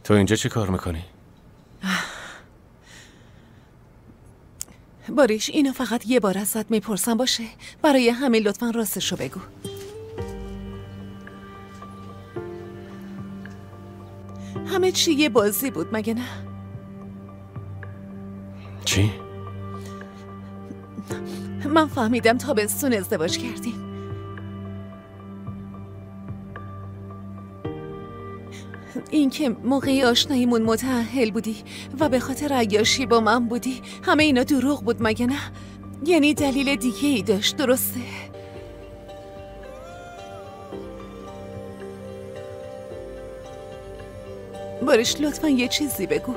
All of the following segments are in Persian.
تو اینجا چی کار میکنی؟ باریش اینو فقط یه بار ازت میپرسم باشه؟ برای همه لطفا راستشو بگو. همه چی یه بازی بود مگه نه؟ چی؟ من فهمیدم تابستون ازدواج کردیم. این که موقعی آشناییمون متأهل بودی و به خاطر عیاشی با من بودی، همه اینا دروغ بود مگه نه؟ یعنی دلیل دیگه ای داشت، درسته؟ باریش لطفا یه چیزی بگو.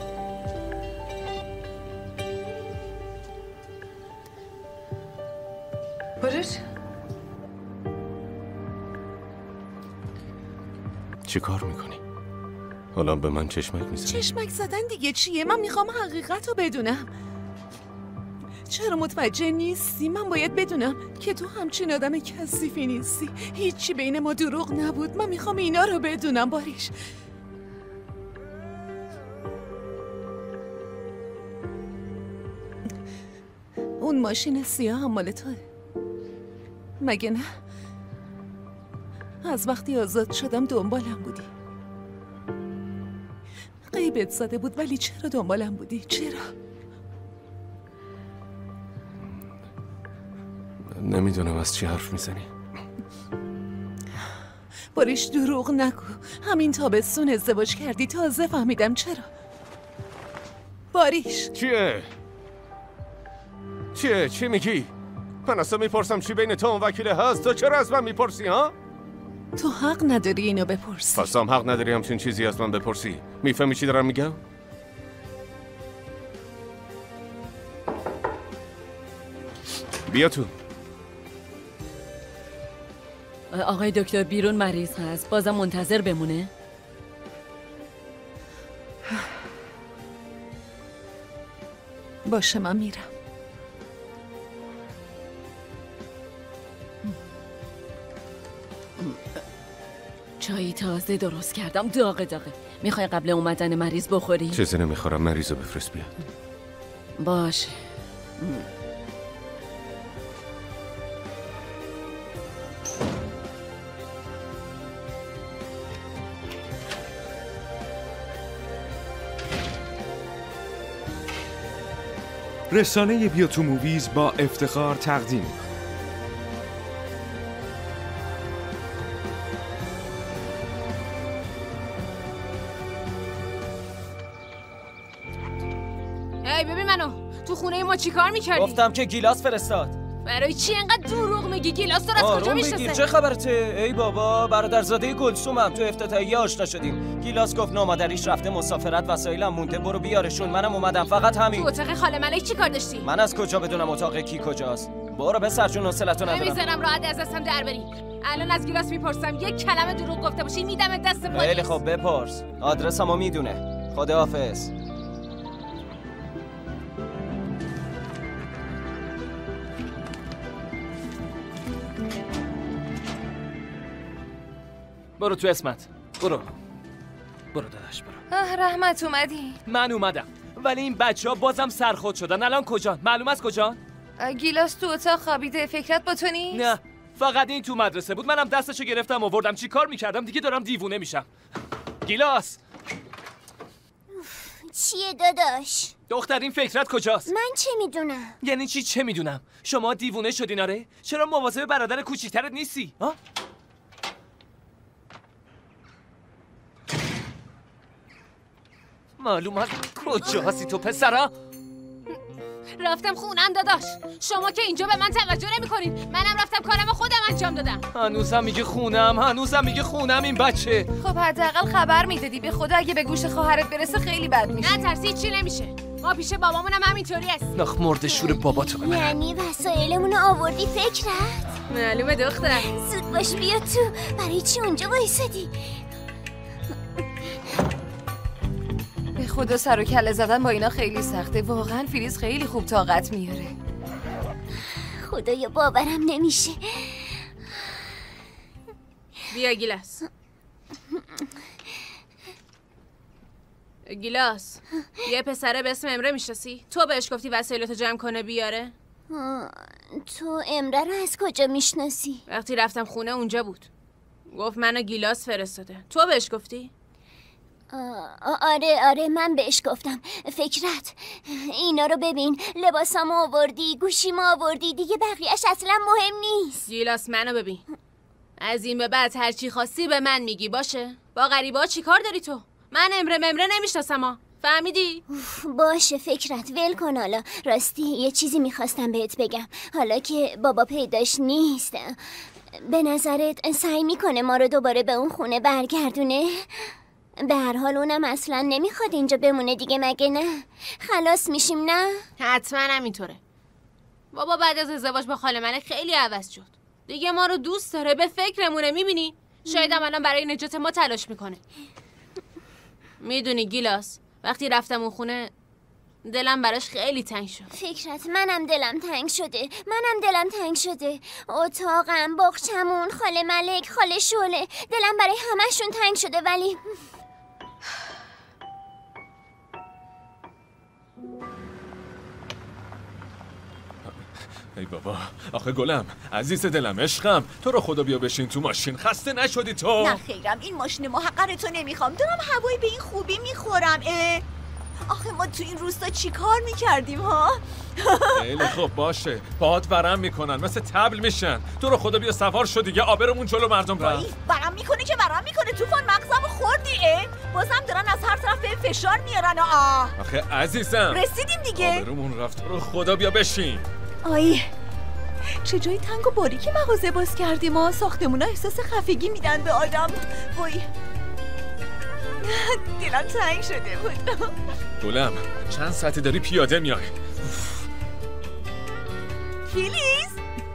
باریش؟ چی کار میکنی؟ حالا به من چشمک میزنی؟ چشمک زدن دیگه چیه؟ من میخوام حقیقت رو بدونم. چرا متوجه نیستی؟ من باید بدونم که تو همچین آدم کثیفی نیستی. هیچی بین ما دروغ نبود. من میخوام اینا رو بدونم باریش. اون ماشین سیاه هم مال توه مگه نه؟ از وقتی آزاد شدم دنبالم بودی. غیبت زده بود ولی چرا دنبالم بودی؟ چرا؟ نمیدونم از چی حرف میزنی. باریش دروغ نگو. همین تابستون ازدواج کردی. تازه فهمیدم چرا. باریش چیه؟ چی میگی؟ من اصلا میپرسم چی بین تو و وکیل هست؟ تو چرا از من میپرسی ها؟ تو حق نداری اینو بپرسی. پس هم حق نداری همچین چیزی از من بپرسی. میفهمی چی دارم میگم؟ بیا تو. آقای دکتر بیرون مریض هست. بازم منتظر بمونه؟ باشه من میرم. چایی تازه درست کردم. داغه. میخوای قبل اومدن مریض بخوری؟ چیزی نمیخورم. مریضو بفرست بیاد. باشه. رسانه بیا تو موویز با افتخار تقدیم ببین منو تو خونه ما چی کار میکردی؟ گفتم که گیلاس فرستاد. برای چی اینقدر دروغ میگی؟ گیلاس تو از کجا میشناسه؟ چه خبرته؟ ای بابا برادرزاده گلسومم. تو افتتاحیه آشنا شدیم. گیلاس گفت مامادریش رفته مسافرت، وسایلم مونده، برو بیارشون. منم اومدم، فقط همین. تو اتاق خاله ملک چی کار داشتی؟ من از کجا بدونم اتاق کی کجاست؟ برو به سرجون حوصله‌تو ندارم. نمیذارم راحت از دستم در بری. الان از گیلاس میپرسم یک کلمه دروغ گفته باشی میدم دست پلیس. خیلی خب بپرس. آدرسمو میدونه. خداحافظ. برو تو اسمت. برو داداش برو. رحمت اومدی؟ من اومدم ولی این بچه ها بازم سرخود شدن. الان کجا؟ معلوم است کجا؟ گیلاس تو اتاق خوابیده. فکرت با تو نیست؟ نه فقط این تو مدرسه بود. منم دستشو گرفتم آوردم. چی کار میکردم؟ دیگه دارم دیوونه میشم. گیلاس چیه داداش؟ دختر این فکرت کجاست؟ من چه میدونم؟ یعنی چی چه میدونم؟ شما دیوونه شدین آره؟ چرا مواظب برادر کوچیکترت نیستی؟ ها؟ معلوم است کجا هستی تو پسرا؟ رفتم خونم داداش. شما که اینجا به من توجه نمی‌کنین. منم رفتم کارمو خودم انجام دادم. هنوزم میگه خونم این بچه. خب حداقل خبر میدادی. به خدا اگه به گوش خواهرت برسه خیلی بد میشه. نه ترسی چی نمیشه. ما پیش بابامونم همینطوری است. نخ مرد شور باباتو ببرم. یعنی وسایلمون رو آوردی فکرت؟ معلومه دختر. زود باش بیا تو. برای چی اونجا وایسادی؟ به خدا سر و کله زدن با اینا خیلی سخته. واقعا فیلیز خیلی خوب طاقت میاره. خدایا باورم نمیشه. بیا گیلاس. گیلاس، یه پسره به اسم امره میشناسی؟ تو بهش گفتی وسایلتو جمع کنه بیاره؟ تو امره رو از کجا میشناسی؟ وقتی رفتم خونه اونجا بود. گفت منو گیلاس فرستاده. تو بهش گفتی؟ آره من بهش گفتم. فکرت اینا رو ببین، لباسامو آوردی، گوشیمو آوردی، دیگه بقیهش اصلا مهم نیست. گیلاس منو ببین، از این به بعد هر چی خواستی به من میگی، باشه؟ با غریبه‌ها چی کار داری تو؟ من امره نمیشناسم ها، فهمیدی؟ باشه فکرت، ول کن. حالا راستی یه چیزی میخواستم بهت بگم. حالا که بابا پیداش نیست، به نظرت سعی میکنه ما رو دوباره به اون خونه برگردونه؟ به هر حال اونم اصلا نمیخواد اینجا بمونه دیگه، مگه نه؟ خلاص میشیم نه؟ حتما همینطوره. بابا بعد از ازدواج با خاله ملک خیلی عوض شد. دیگه ما رو دوست داره، به فکرمونه. میبینی؟ شاید هم الان برای نجات ما تلاش میکنه. میدونی گیلاس، وقتی رفتم اون خونه دلم براش خیلی تنگ شد. فکرت منم دلم تنگ شده. اتاقم، باغچمون، خاله ملک، خاله شعله، دلم برای همه‌شون تنگ شده. ولی ای بابا، آخه گلم، عزیز دلم، عشقم، تو رو خدا بیا بشین تو ماشین. خسته نشدی تو؟ نه خیرم، این ماشین محقر تو نمیخوام. دارم هوایی به این خوبی میخورم. آخه ما تو این روستا چی کار میکردیم ها؟ خیلی خوب باشه، باهات ورم میکنن، مثل طبل میشن. تو رو خدا بیا سوار شو دیگه، آبرمون جلو مردم رفت. ورم میکنه طوفان، مغزمو خوردی. بازم دارن از هر طرف به فشار میارن. آخه عزیزم رسیدیم دیگه. آبرمون رفت، تو رو خدا بیا بشین. آی چه جای تنگ و باریکی مغازه باز کردیم ما. ساختمونا احساس خفگی میدن به آدم. وای دلم تنگ شده بود. گلم، چند ساعتی داری پیاده میای؟ فیلیز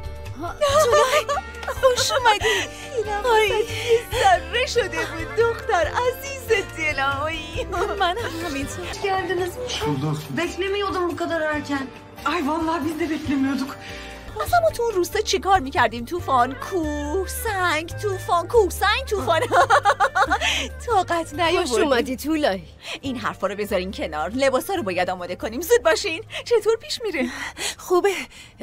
خوش اومدی. آی ذره شده بود دختر عزیز دلم. من همینطور geldiniz. Beklemiyordum bu kadar erken. Ay vallahi biz de beklemiyorduk. اصلا ما تو اون روستا چی کار میکردیم؟ طوفان، کوه، سنگ، طوفان. طاقت نیاوردیم. خوش اومدی طولایی. این حرفا رو بذارین کنار، لباسا رو باید آماده کنیم. زود باشین. چطور پیش میره؟ خوبه.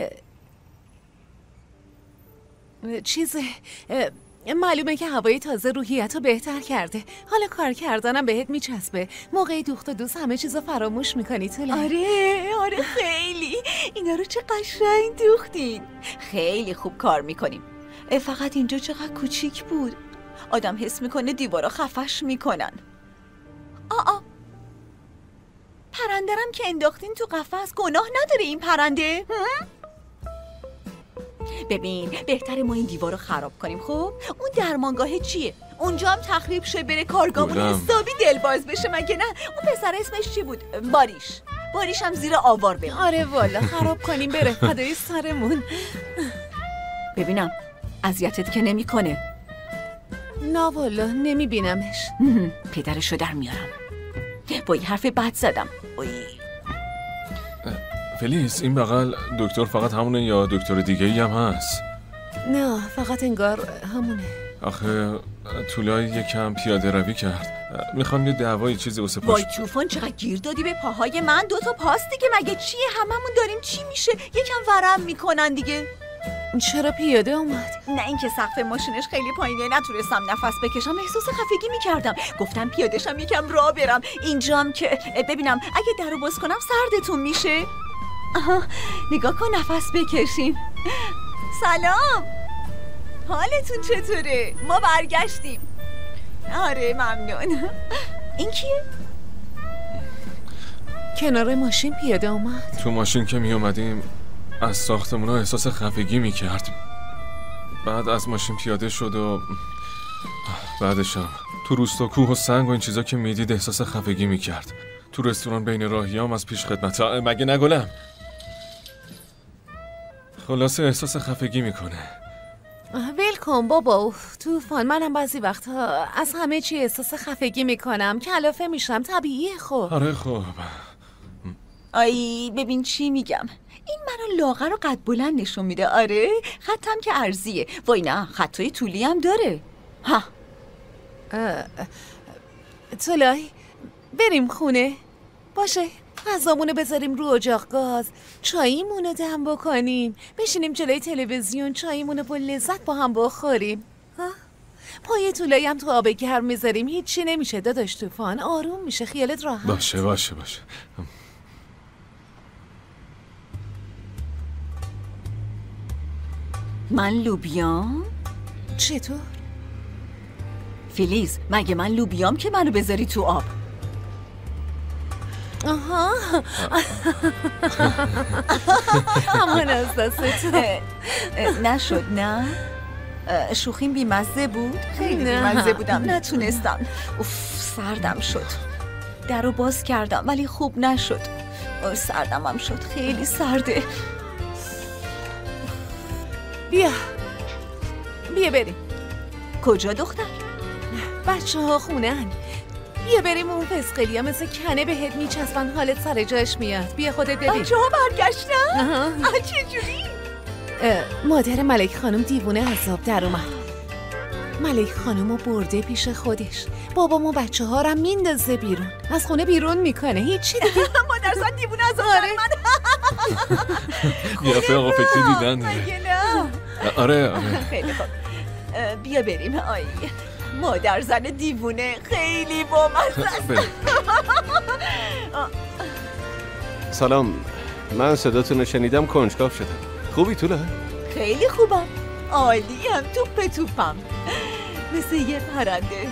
معلومه که هوای تازه روحیت رو بهتر کرده. حالا کار کردنم بهت میچسبه. موقع دوخت و دوست همه چیزو فراموش میکنی طولایی. آره خیلی. اینا رو چه قشنگ دوختین. خیلی خوب کار میکنیم. فقط اینجا چقدر کوچیک بود. آدم حس میکنه دیوارا خفش میکنن. پرندرم که انداختین تو قفس، گناه نداره این پرنده؟ ببین بهتره ما این دیوار رو خراب کنیم. خب اون درمانگاه چیه؟ اونجا هم تخریب شه، بره کارگامون حسابی دلباز بشه، مگه نه؟ اون پسر اسمش چی بود؟ باریش هم زیر آوار بره. آره والا خراب کنیم بره، فدای سرمون. ببینم اذیتت که نمیکنه. نه والا نمیبینمش. پدرشو در میارم. با این حرف بد زدم. فلیس، این بغل دکتر فقط همونه یا دکتر دیگه ای هم هست؟ نه فقط انگار همونه. آخه طولای یکم پیاده روی کرد. میخوام یه دعوای چیزی واسه پاش. وای طوفان چقدر گیر دادی به پاهای من. 2 تا پاست دیگه، مگه چیه؟ هممون داریم چی میشه؟ یکم ورم میکنن دیگه. چرا پیاده اومد؟ نه اینکه سقف ماشینش خیلی پایینه، نتونستم نفس بکشم، احساس خفگی میکردم. گفتم پیاده‌شم یکم راه برم. اینجام که ببینم اگه درو باز کنم سردتون میشه. نگاه کن، نفس بکشیم. سلام، حالتون چطوره؟ ما برگشتیم. آره ممنون. این کیه؟ کنار ماشین پیاده اومد. تو ماشین که می اومدیم از ساختمونا احساس خفگی میکرد. بعد از ماشین پیاده شد و بعدشم تو روستا کوه و سنگ و این چیزا که میدید احساس خفگی میکرد. تو رستوران بین راهیام از پیش خدمت مگه نگولم. خلاصه احساس خفگی میکنه. ول کن بابا. طوفان، منم بعضی وقتا از همه چی احساس خفگی میکنم. کلافه میشم، طبیعیه. خب آره خب. آی ببین چی میگم، این منو لاغر و قد بلند نشون میده. آره خطم که ارزیه. وای نه، خطای طولی هم داره. ها طولایی بریم خونه. باشه، غذامونو بذاریم رو اجاق گاز، چاییمونو دم بکنیم، بشینیم جلوی تلویزیون چاییمونو با لذت با هم بخوریم. ها؟ پای طولایی هم تو آب گرم میذاریم، هیچی نمیشه داداش طوفان، آروم میشه، خیالت راحت. باشه. من لوبیام؟ چطور؟ فیلیز، مگه من لوبیام که منو بذاری تو آب؟ آها امان از دست تو. نشد نه؟ شوخیم بیمزه بود؟ خیلی بیمزه بودم، نتونستم. سردم شد. در رو باز کردم ولی خوب نشد. سردمم شد، خیلی سرده. بیا بریم. کجا دختر؟ بچه ها خونن. بیا بریم اون فسقلیا مثل کنه بهت میچسبن، حالت سر جاش میاد. بیا خودت ببین. بچه ها برگشتن؟ چجوری؟ مادر ملک خانم دیوونه عذاب در اومد. ملک خانم رو برده پیش خودش، بابام و بچه ها رو میندازه بیرون، از خونه بیرون میکنه، هیچی دیگه. مادر زن دیوونه عذاب در من. یه آقا فکری دیدن. آره خیلی خوب، بیا بریم. آی مادر زن دیوونه خیلی بامزه است. سلام، من صداتون رو شنیدم، کنجکاو شدم. خوبی توله؟ خیلی خوبم، عالیم، توپم مثل یه پرنده.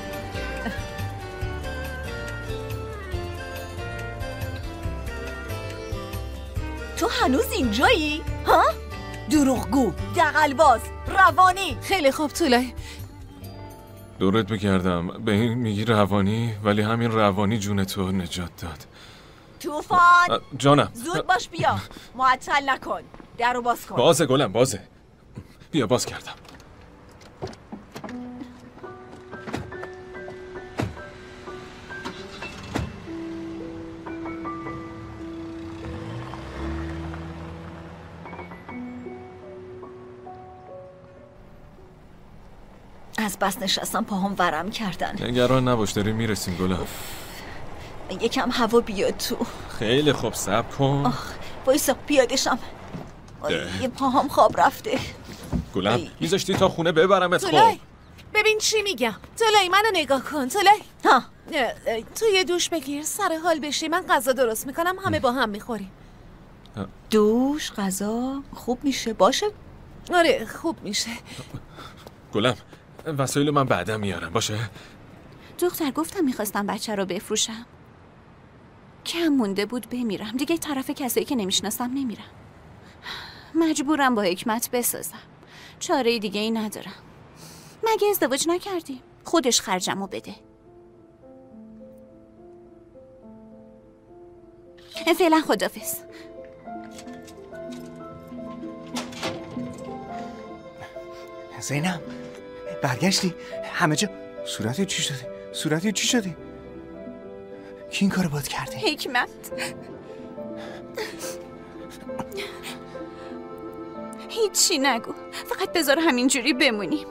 تو هنوز اینجایی؟ ها؟ دروغگو، دغل‌باز، روانی. خیلی خوب طولای. دورت بگردم، به این میگی روانی، ولی همین روانی جون تو نجات داد. طوفان جانم، زود باش بیا، معطل نکن، در رو باز کن. بازه گلم، بازه. بیا باز کردم. از بس نشستم پاهم ورم کردن. نگران نباش، داریم میرسیم گلم. یکم هوا بیاد تو. خیلی خوب، صبر کن. وایسا پیادشم. یه پاهم خواب رفته. گلم میذاشتی تا خونه ببرمت. طولای ببین چی میگم. طولای منو نگاه کن. طولای تو یه دوش بگیر، سر حال بشی، من غذا درست میکنم، همه با هم میخوریم. دوش غذا خوب میشه؟ باشه. آره خوب میشه. گلم وسایل من بعدا میارم، باشه؟ دختر گفتم میخواستم بچه رو بفروشم، کم مونده بود بمیرم دیگه، طرف کسایی که نمیشناسم نمیرم، مجبورم با حکمت بسازم، چاره دیگه ای ندارم. مگه ازدواج نکردی؟ خودش خرجمو بده. فعلا خدافظ. زینب برگشتی؟ همه جا صورتی چی شده؟ صورتی چی شده؟ کی این کارو باید کرده؟ حکمت. هیچی نگو، فقط بذار همینجوری بمونیم.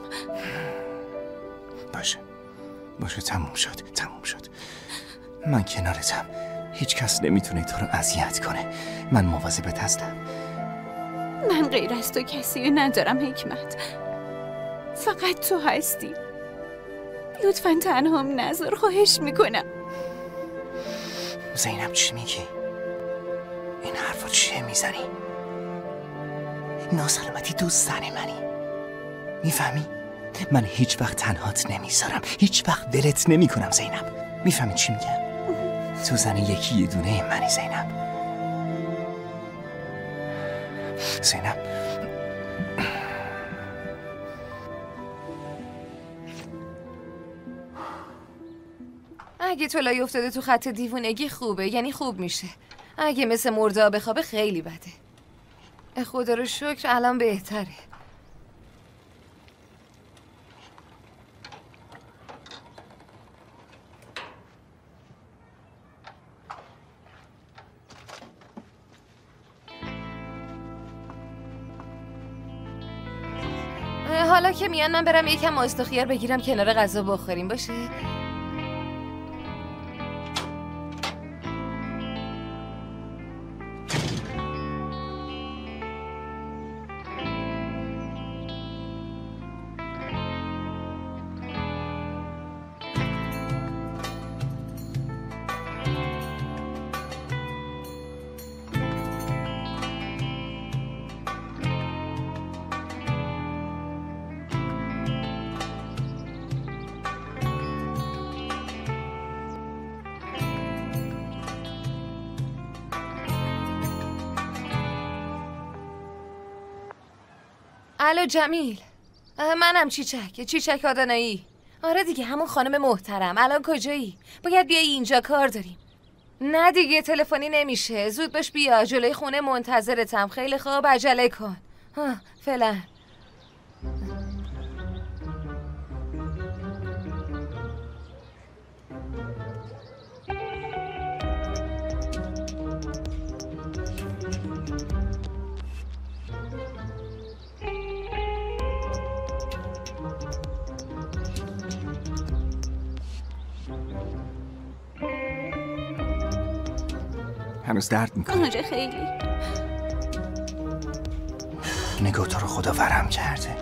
باشه تموم شد. من کنارتم، هیچ کس نمیتونه تو رو اذیت کنه، من مواظبت هستم. من غیر از تو کسی ندارم حکمت، فقط تو هستی. لطفاً تنهام نذار، خواهش میکنم. زینب چی میگی؟ این حرفا چیه میزنی؟ ناسلامتی دوست زن منی، میفهمی؟ من هیچ وقت تنهات نمیذارم، هیچ وقت ولت نمیکنم زینب. میفهمی چی میگم؟ تو زن یکی یه دونه منی زینب. اگه طولای افتاده تو خط دیوونگی خوبه، یعنی خوب میشه. اگه مثل مرده بخوابه خیلی بده. خدا رو شکر الان بهتره. حالا که میان من برم یکم ماست و خیار بگیرم کنار غذا بخوریم، باشه؟ الو جمیل، منم چیچک آدنایی. آره دیگه همون خانم محترم. الان کجایی؟ باید بیایی اینجا، کار داریم. نه دیگه تلفنی نمیشه. زود باش بیا، جلوی خونه منتظرتم. خیلی خوب، عجله کن. فعلا. هنوز درد میکنه. آره خیلی. نگاه تو رو خدا ورم کرده.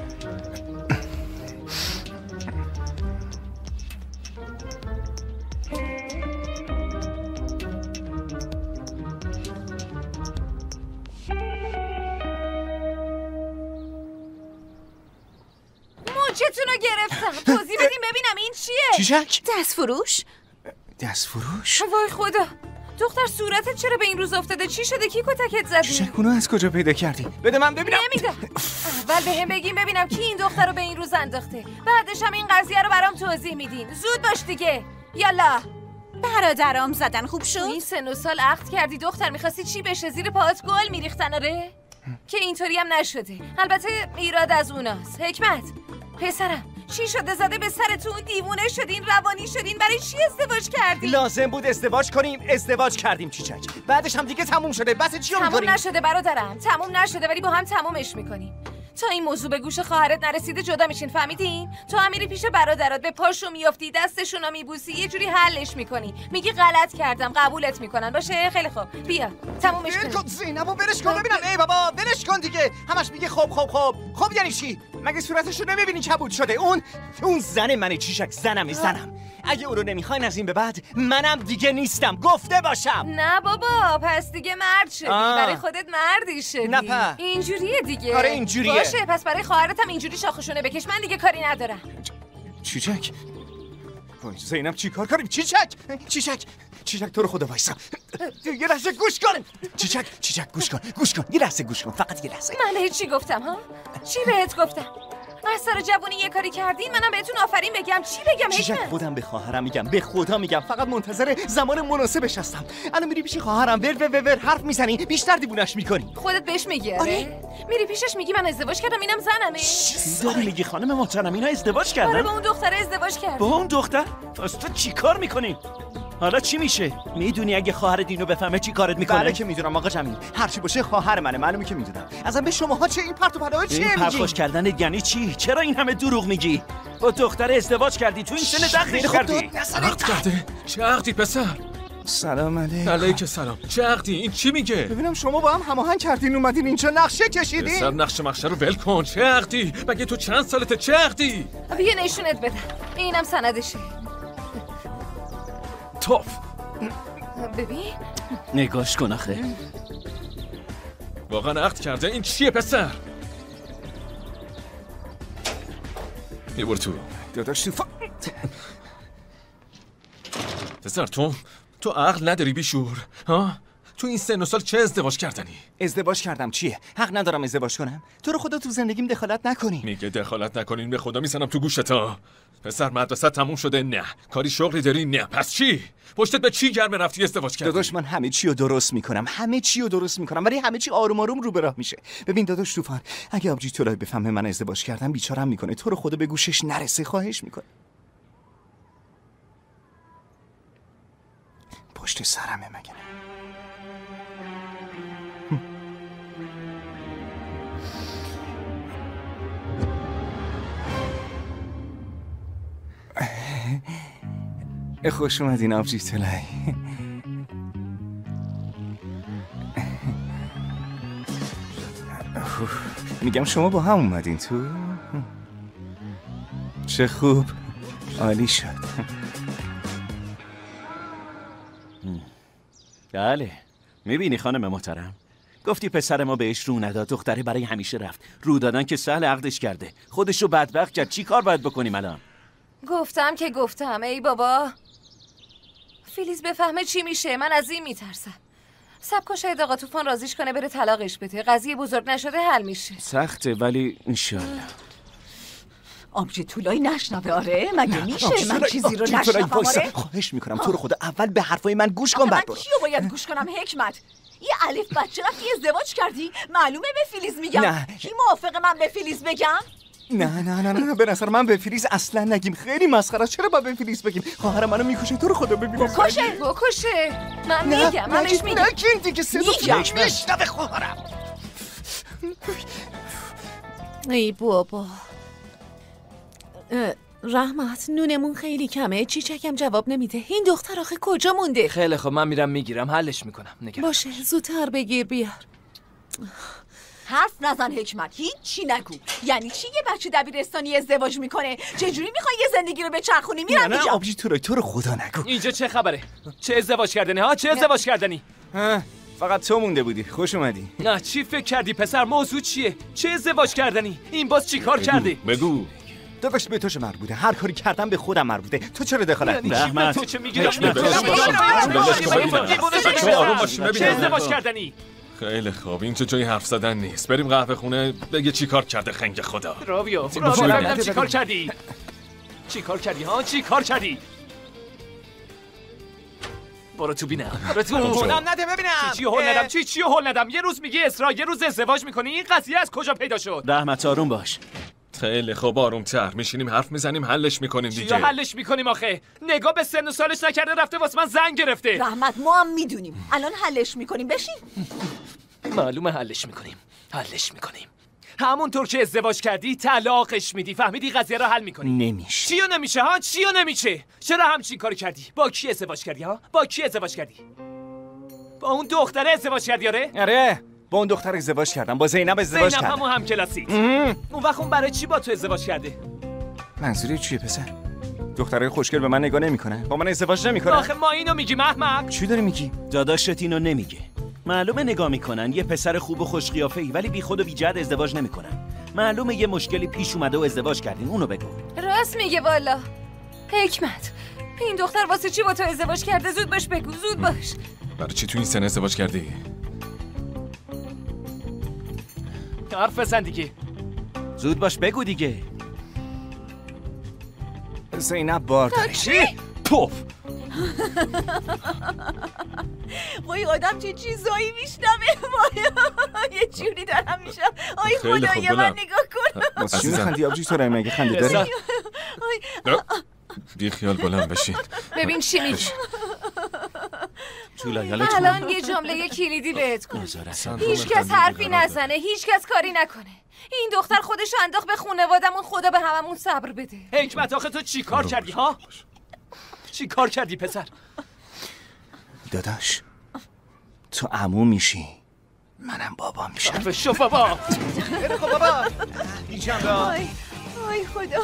موچتون رو گرفتم. توضیح بدیم ببینم این چیه؟ چیچک؟ دست فروش؟ دست فروش؟ وای خدا، دختر صورتت چرا به این روز افتاده؟ چی شده؟ کی کتکت زدی؟ چیچک اونو از کجا پیدا کردی؟ بده من ببینم. نمیدم. اول به هم بگیم ببینم کی این دختر رو به این روز انداخته. بعدش هم این قضیه رو برام توضیح میدین. زود باش دیگه. یالا. برادرام زدن خوب شد؟ این سن و سال عقد کردی دختر، میخواستی چی بشه؟ زیر پاهات گل میریختن آره؟ که اینطوری هم نشده. البته ایراد از اوناست. حکمت پسرم چی شده زده به سرتون؟ دیوونه شدین؟ روانی شدین؟ برای چی ازدواج کردین؟ لازم بود ازدواج کنیم، ازدواج کردیم چیچک. بعدش هم دیگه تموم شده. بس چی رو می‌کنیم؟ تموم نشده برادرم، تموم نشده، ولی با هم تمومش میکنیم. تا این موضوع به گوش خواهرت نرسیده جدا میشین، فهمیدین؟ تو هم میری پیش برادرات، به پاشو میافتی، دستشونو میبوسی، یه جوری حلش میکنی، میگی غلط کردم، قبولت میکنن. باشه خیلی خوب، بیا تمومش کن. زینبو برش کن ببینم. ای بابا برش کن دیگه. همش میگه خب یعنی چی؟ مگه صورتشو نمیبینی کبود شده؟ اون زن منه چیچک، زنم. اگه او رو نمیخواین از این به بعد منم دیگه نیستم، گفته باشم. نه بابا، پس دیگه مرد شدی. برای خودت مردی شدی. نه اینجوریه دیگه. آره اینجوریه. باشه پس برای خواهرت هم اینجوری شاخشونه بکش. من دیگه کاری ندارم. چیچک وای زینب چی کار کنیم؟ چیچک تو رو خدا وایسا. یه لحظه گوش کن. چیچک گوش کن. یه لحظه گوش کن، فقط یه لحظه. من بهت چی گفتم ها؟ چی بهت گفتم؟ از سر جوونی یه کاری کردین، منم بهتون آفرین بگم. چی بگم؟ چیچک خودم به خواهرم میگم، به خدا میگم، فقط منتظر زمان مناسبش هستم. الان میری پیش خواهرم ور حرف میزنی، بیشتر دیوونش میکنی. خودت بهش میگی؟ آره. میری پیشش میگی من ازدواج کردم، اینم زنمه. چی داری میگی خانم محترم؟ اینا ازدواج کردن؟ آره با اون دختره ازدواج کردن. با اون دختر؟ پس تو چیکار میکنی؟ حالا چی میشه؟ میدونی اگه خواهر دینو بفهمه چی کارت میکنه؟ بله که میدونم آقا جمیل، هر چی باشه خواهر منه، معلومه که میدونم. ازم به شماها چه این پرت و پلا چیه میگی؟ این پرخوش کردن یعنی چی؟ چرا این همه دروغ میگی؟ با دختر ازدواج کردی، تو این سن دخلش کردی. عقد کرده؟ چه عقدی پسر؟ سلام علیکم. علیک سلام. چه عقدی؟ این چی میگه؟ ببینم شما با هم هماهنگ کردین اومدین اینجا نقشه کشیدین؟ پسر نقشه مخشه رو ول کن. چه عقدی؟ مگه تو چند سالته؟ چه عقدی؟ بیا نشونت بدم. اینم سندشه. توف. ببین نگاش کن آخه. واقعا عقد کرده؟ این چیه پسر؟ یه برو تو. داداش تو پسر تو عقل نداری بیشور؟ ها؟ تو این سن و سال چه ازدواج کردنی؟ ازدواج کردم چیه؟ حق ندارم ازدواج کنم؟ تو رو خدا تو زندگیم دخالت نکنی. میگه دخالت نکنین، به خدا میزنم تو گوشتا. پسر مدرسه تموم شده؟ نه. کاری شغلی داری؟ نه. پس چی؟ پشتت به چی گرمه رفتی ازدواج کردی؟ داداش من همه چی رو درست میکنم، ولی همه چی آروم آروم رو به راه میشه. ببین داداش طوفان، اگه آبجی تولای بفهمه من ازدواج کردم بیچارم میکنه. تو رو خدا به گوشش نرسه، خواهش میکنه. پشت سرمه مگه؟ خوش اومدین آبجی تولای. میگم شما با هم اومدین تو؟ چه خوب، عالی شد. بله میبینی خانم محترم، گفتی پسر ما بهش رو نداد، دختره برای همیشه رفت. رو دادن که سهل، عقدش کرده، خودش رو بدبخت کرد. چی کار باید بکنیم الان؟ گفتم ای بابا، فیلیز بفهمه چی میشه. من از این میترسم. سب کن شاید آقا طوفان راضیش کنه بره طلاقش بده. قضیه بزرگ نشده حل میشه. سخته ولی انشالله. آبجی طولایی نشنوه آره؟ مگه میشه من چیزی رو نشنوم آره؟ خواهش میکنم تو رو خدا اول به حرفای من گوش کن بعد برو. من کیو باید گوش کنم حکمت؟ یه الف بچه رفتی ازدواج کردی؟ معلومه به فیلیز میگم. نه. کی موافق من به فیلیز بگم؟ نه به نظر من به فیلیز اصلا نگیم. خیلی مسخره است. چرا با به فیلیز بگیم؟ خواهر منو میکشه. تو رو خدا ببین. بکشه. من میگم. من بهش میگم. نگین دیگه صدا میشنوه خواهرم. ای بابا. رحمت نونمون خیلی کمه. چیچکم جواب نمیده. این دختر آخه کجا مونده؟ خیلی خب من میرم میگیرم حلش میکنم. باشه زودتر بگیر بیار. حرف نزن حکمت. هیچی نگو. یعنی چی یه بچه دبیرستانی ازدواج میکنه؟ چجوری میخوای یه زندگی رو بچرخونی؟ میرم نه آبجی تو رو خدا نگو. اینجا چه خبره؟ چه ازدواج کردنی ها؟ چه ازدواج کردنی؟ فقط تو مونده بودی. خوش اومدی. نه چی فکر کردی پسر؟ موضوع چیه؟ چه ازدواج کردنی؟ این باز چی کار کرده؟ بگو. داداش به تو چه مربوطه؟ هر کاری کردم به خودم مربوطه. تو چرا دخالت می‌کنی؟ رحمت تو چه میگی؟ چه ازدواج کردنی؟ خیلی خوب این چه جایی حرف زدن نیست. بریم قهوه خونه بگه چی کار کرده خنگ خدا. راویو چی کار کردی؟ چی کار کردی ها؟ چی کار کردی؟ برو تو بینم. برو تو. هولم نده ببینم. چی هول ندم؟ یه روز میگی اسرا، یه روز ازدواج میکنی. این قضیه از کجا پیدا شد؟ رحمت آروم باش. خیلی خوب آرومتر میشینیم حرف میزنیم حلش میکنیم دیگه. چیا حلش میکنیم آخه؟ نگاه به سن و سالش نکرده رفته واسه من زنگ گرفته. رحمت ما هم میدونیم. الان حلش میکنیم. بشین. معلومه حلش میکنیم. همونطور که ازدواج کردی طلاقش میدی. فهمیدی قضیه رو حل میکنی. نمیشه. چیو نمیشه ها؟ چیو نمیشه؟ چرا همچین کاری کردی؟ با کی ازدواج کردی ها؟ با کی ازدواج کردی؟ با اون دختره ازدواج کردی آره؟ با اون دختر ازدواج کردم. با زینب ازدواج کردم. زینب همون همکلاسی. اون وقت اون برای چی با تو ازدواج کرده؟ منظوری چیه پسر؟ دخترای خوشگل به من نگاه نمیکنن. با من ازدواج نمیکنن. آخه ما اینو میگیم احمق. چی داری میگی؟ داداشت اینو نمیگه. معلومه نگاه میکنن یه پسر خوب و خوش قیافه‌ای ولی بی خود و بی جهت ازدواج نمیکنن. معلومه یه مشکلی پیش اومده و ازدواج کردین. اونو بگو. راست میگه والا. حکمت این دختر واسه چی با تو ازدواج کرده؟ زود باش بگو. زود باش. برای چی تو این سن ازدواج کردی؟ حرف بزن دیگه. زود باش بگو دیگه. زینب بارداره. چی؟ توف. وای آدم چه چیزایی میشنوه. وای یه جوری دارم میشم. آی خدایا من نگاه کن. چی میخندی آبجی تو رای مگه خنده داری؟ بی خیال بلند بشین. ببین چی میگه. الان یه جمله کلیدی بهت کن. هیچ کس حرفی نزنه. هیچ کس کاری نکنه. این دختر خودشو انداخت به خانوادمون. خدا به هممون صبر بده. حکمت آخه تو چی کار کردی ها؟ چی کار کردی پسر؟ داداش تو عمو میشی منم بابا میشم. شو بابا. بابا اینجام را. آی خدا.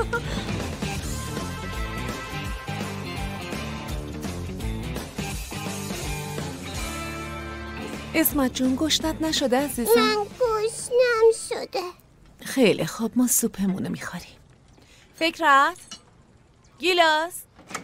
اسمت جون گشتت نشده عزیزم؟ من گشنم شده. خیلی خوب ما سوپمونو میخوریم. فکرت؟ گیلاس؟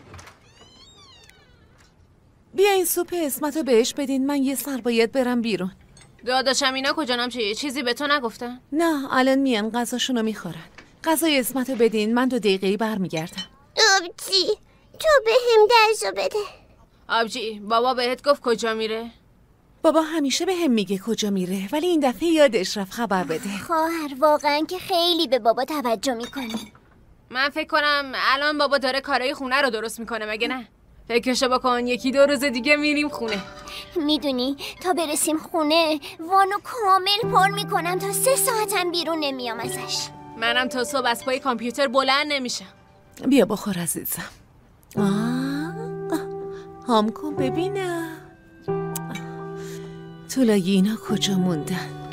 بیا این سوپ اسمتو بهش بدین. من یه سر باید برم بیرون. داداشم اینا کجانم چیزی به تو نگفتن؟ نه الان میان غذاشونو میخورن. غذای اسمتو بدین من 2 دقیقه‌ای برمیگردم. آبجی تو به هم درسو بده. آبجی بابا بهت گفت کجا میره؟ بابا همیشه به هم میگه کجا میره ولی این دفعه یادش رفت خبر بده. خواهر واقعا که خیلی به بابا توجه میکنی. من فکر کنم الان بابا داره کارهای خونه رو درست میکنه مگه نه؟ فکرشو بکن 1-2 روز دیگه میریم خونه. میدونی تا برسیم خونه وانو کامل پر میکنم تا 3 ساعتم بیرون نمیام ازش. منم تا صبح از پای کامپیوتر بلند نمیشم. بیا بخور عزیزم. هم کن ببینم طولایی اینا کجا موندن.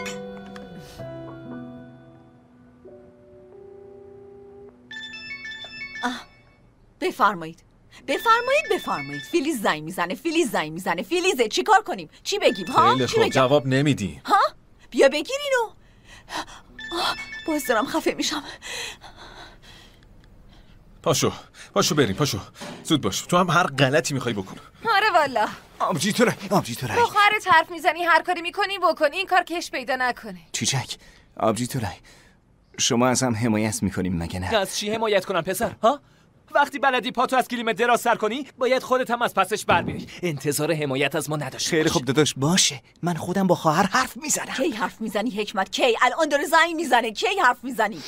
بفرمایید. فیلیز زنگ میزنه. فیلیزه چیکار کنیم؟ چی بگیم ها؟ خیلی خوب جواب نمیدی. ها؟ بیا بگیر اینو. باز دارم خفه میشم. پاشو بریم پاشو. زود باش. تو هم هر غلطی میخوای بکن. آره والا. آبجی تو رای با خواهرت حرف میزنی، هر کاری میکنی بکن، این کار کش پیدا نکنه. چیچک، آبجی تو رای، شما از هم حمایت میکنیم مگه نه؟ از چی حمایت کنم پسر؟ ها؟ وقتی بلدی پاتو از کلیم دراز سر کنی باید خودت هم از پسش بر بیای. انتظار حمایت از ما نداشته. خیلی خوب داداش، باشه، من خودم با خواهر حرف میزنم. کی حرف میزنی حکمت؟ کی؟ الان داره زنگ میزنه. کی حرف میزنی؟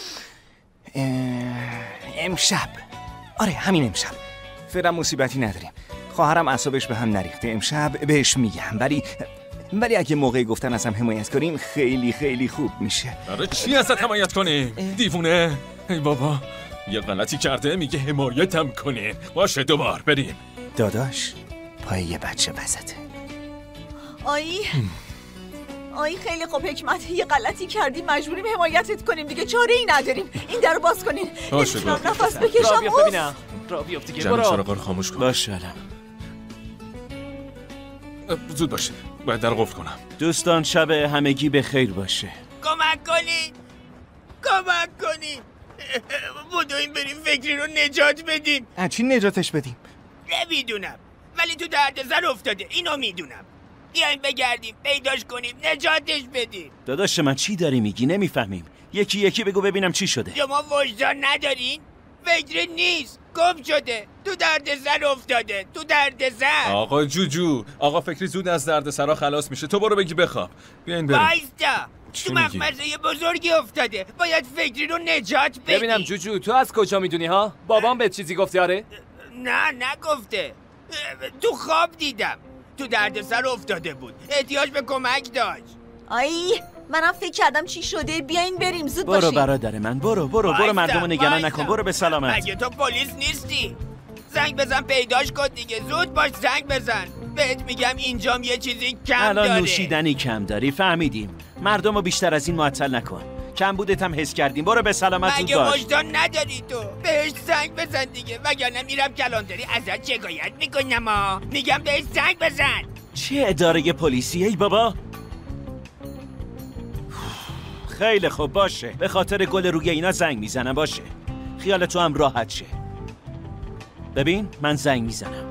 امشب. آره همین امشب. فعلا مصیبتی نداریم. خواهرم اعصابش به هم نریخته. امشب بهش میگم، ولی اگه موقعی گفتن از هم حمایت کنیم خیلی خیلی خوب میشه. آره چی ازت حمایت کنیم؟ دیوونه؟ ای بابا یه غلطی کرده میگه حمایتم کنین. باشه دوبار بریم. داداش پای یه بچه وسطه. آی خیلی خوب حکمت، یه غلطی کردی مجبوریم حمایتت کنیم دیگه، چاره ای نداریم. این درو باز کنین. باشه نفس بکشم. را بیفت ببینم. را بیفت دیگه. جمعی چراغا رو خاموش کن. باشه الان. زود باشه، باید در قفل کنم. دوستان شب همگی به خیر باشه. کمک کنین بودویم بریم فکری رو نجات بدیم. چی نجاتش بدیم؟ نمیدونم ولی تو دردسر افتاده، اینو میدونم. بیاین بگردیم پیداش کنیم نجاتش بدیم. داداش من چی داری میگی؟ نمیفهمیم. یکی بگو ببینم چی شده. شما وجدان ندارین؟ فکری نیست، گم شده، تو دردسر افتاده، تو دردسر. آقا جوجو، آقا فکری زود از دردسرا خلاص میشه. تو برو بگی بخواب. بیاین بریم. وایستا، تو مخمصه بزرگی افتاده، باید فکری رو نجات بدی. ببینم جوجو تو از کجا میدونی ها؟ بابام به چیزی گفته؟ آره؟ نه نگفته، تو خواب دیدم، تو دردسر افتاده بود، احتیاج به کمک داشت. منم فکر کردم چی شده. بیاین بریم زود باشین. برو برادر من، برو مردمو نگران نکن. برو به سلامت. مگه تو پلیس نیستی؟ زنگ بزن پیداش کن دیگه، زود باش زنگ بزن. بهت میگم اینجام یه چیزی کم داره. الان نوشیدنی کم داری، فهمیدیم. مردمو بیشتر از این معطل نکن. کم بودت هم حس کردیم. برو به سلامت زود باش. مگه وجدان نداری تو؟ بهش زنگ بزن دیگه، وگرنه میرم کلانتری ازت شکایت میکنم. میگم بهش زنگ بزن. چه اداره پلیسی ای بابا؟ خیلی خوب باشه، به خاطر گل روی اینا زنگ میزنم. باشه خیال تو هم راحت شه. ببین من زنگ میزنم.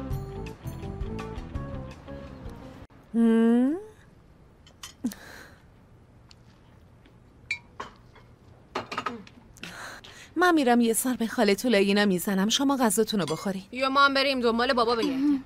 من میرم یه سر به خاله طولایینا میزنم، شما غذاتون رو بخورین. یا ما هم بریم دنبال بابا بگردیم.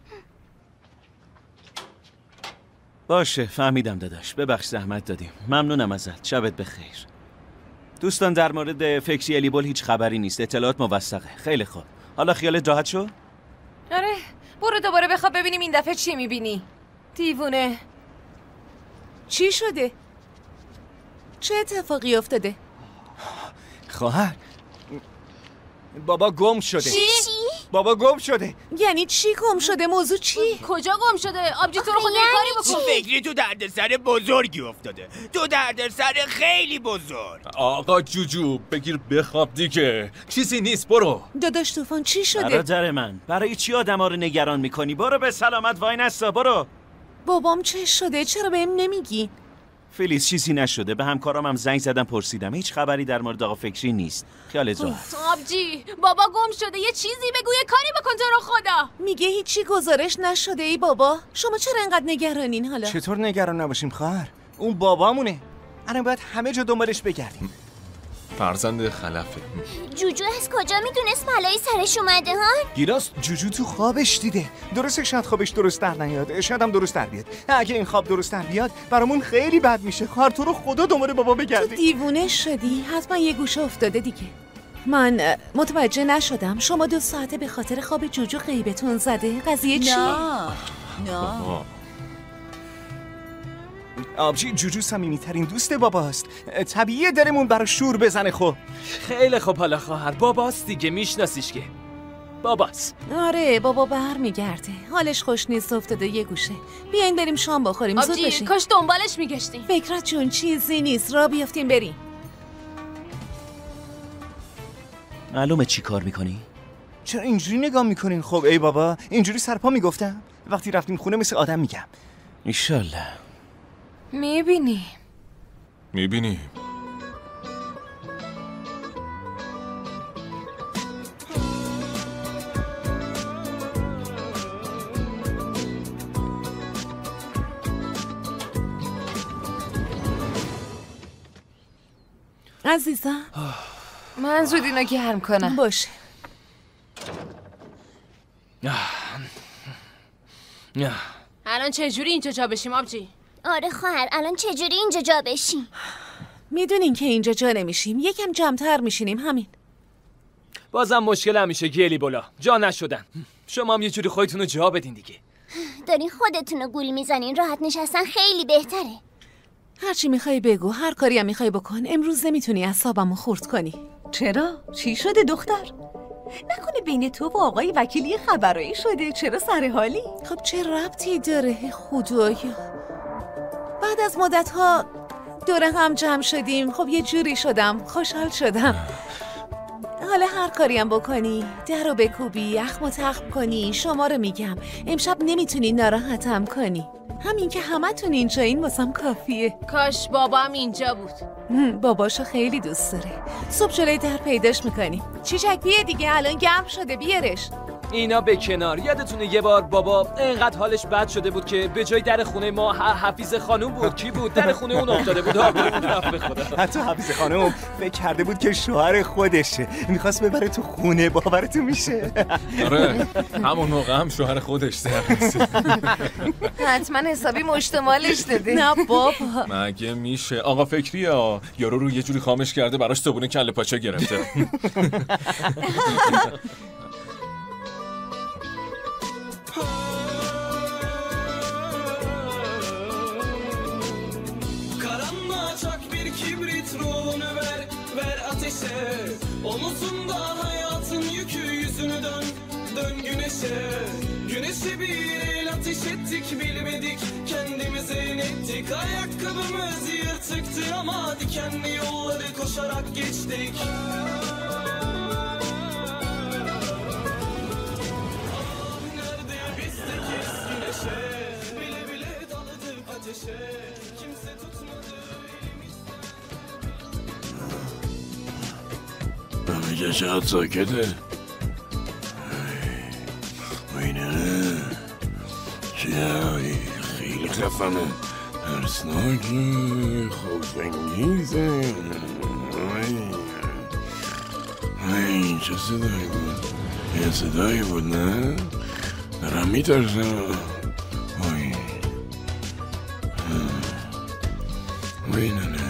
باشه فهمیدم داداش، ببخش زحمت دادیم. ممنونم ازت. شبت بخیر. دوستان در مورد فکری الیبول هیچ خبری نیست، اطلاعات موثقه. خیلی خوب، حالا خیالت راحت شد؟ آره برو دوباره بخواب ببینیم این دفعه چی میبینی. دیوونه. چی شده؟ چه اتفاقی افتاده؟ خواهر بابا گم شده. چی؟ بابا گم شده. یعنی چی گم شده؟ موضوع چی؟ کجا گم شده؟ آبجی تو رو خدا کاری بکن. فکری تو دردسر بزرگی افتاده، تو دردسر خیلی بزرگ. آقا جوجو بگیر بخواب دیگه، چیزی نیست. برو. داداش طوفان چی شده؟ برادر من برای چی آدما رو نگران میکنی؟ برو به سلامت. وای نستا برو. بابام چه شده؟ چرا بهم نمیگی؟ فلیس چیزی نشده، به همکارام هم زنگ زدم پرسیدم، هیچ خبری در مورد آقا فکری نیست. خیالت راحت. آبجی بابا گم شده، یه چیزی بگو، یه کاری بکن تو رو خدا. میگه هیچی گزارش نشده. ای بابا شما چرا انقدر نگرانین حالا؟ چطور نگران نباشیم خواهر؟ اون بابامونه. الان باید همه جا دنبالش بگردیم. فرزند خلفه. جوجو از کجا میدونست بلایی سرش اومده ها؟ گیلاس جوجو تو خوابش دیده. درسته شاید خوابش درست در نیاد، شاید هم درست در بیاد. اگه این خواب درست در بیاد برامون خیلی بد میشه. خواهر تو رو خدا دنبال بابا بگردی. تو دیوونه شدی؟ حتما یه گوشه افتاده دیگه. من متوجه نشدم. شما 2 ساعته به خاطر خواب جوجو غیبتون زده. قضیه چیه؟ نه آبجی جوجو صمیمی‌ترین دوست باباست. طبیعیه درمون برا شور بزنه. خب خیلی خوب حالا خواهر، باباست دیگه، میشناسیش که باباست. آره بابا برمیگرده، حالش خوش نیست، افتاده یه گوشه. بیاین بریم شام بخوریم. زود بشین. کاش دنبالش میگشتیم. فکرت جون چیزی نیست، را بیافتیم بریم. معلومه چی کار میکنی؟ چرا اینجوری نگاه میکنین؟ خب ای بابا اینجوری سرپا میگفتم. وقتی رفتیم خونه مثل آدم میگم. ایشالله. میبینی عزیزم من زود اینو گرم کنم. باشه. الان چجوری اینجا جا بشیم آبجی؟ آره خواهر الان چجوری اینجا جا بشیم؟ میدونین که اینجا جا نمیشیم، یکم جمع‌تر میشینیم همین. بازم مشکل همیشه گلی بولا جا نشدن. شما هم یه جوری خودتون رو جا بدین دیگه. دارین خودتون رو گول میزنین، راحت نشستن خیلی بهتره. هرچی میخوای بگو، هر کاری هم میخوای بکن. امروز نمیتونی اعصابمو خورد کنی. چرا؟ چی شده دختر؟ نکنه بین تو و آقای وکیلی خبرایی شده؟ چرا سر حالی؟ خب چه ربطی داره خدایا؟ بعد از مدت‌ها دور هم جمع شدیم، خب یه جوری شدم، خوشحال شدم. حالا هر کاری هم بکنی، در رو بکوبی، اخم تخم کنی، شما رو میگم امشب نمیتونی ناراحتم کنی. همین که همتون اینجا این واسم کافیه. کاش بابام اینجا بود. باباشو خیلی دوست داره. صبح جلوی در پیداش میکنی. چیچک بیه دیگه، الان گرم شده، بیارش. اینا به کنار. یادتونه یه بار بابا اینقدر حالش بد شده بود که به جای در خونه ما حفیظ خانوم بود. کی بود؟ در خونه اون افتاده بود. به خدا. حتی حفیظ خانوم فکر کرده بود که شوهر خودشه، میخواست ببره تو خونه. باورتون میشه؟ آره همون موقع هم شوهر خودش حتما حسابی مشتمالش داده. نه بابا مگه میشه؟ آقا فکریه یارو رو یه جوری خامش کرده براش صبونه کله پاچه گرفته. Omuzunda hayatın yükü yüzünü dön güneşe. Güneşe bir el ateş ettik bilmedik kendimize inettik. Ayakkabımız yırtıktı ama dikenli yolları koşarak geçtik. Nerede bizdeki güneşe bile bile daladık ateşe. Kimse tutmadı. همه چقدر ساکته. اینه چه خیلی خفنه، ترسناکی، خوف‌انگیزه. چه صدایی بود؟ یه صدایی بود نه؟ دارم میترسم. اینه نه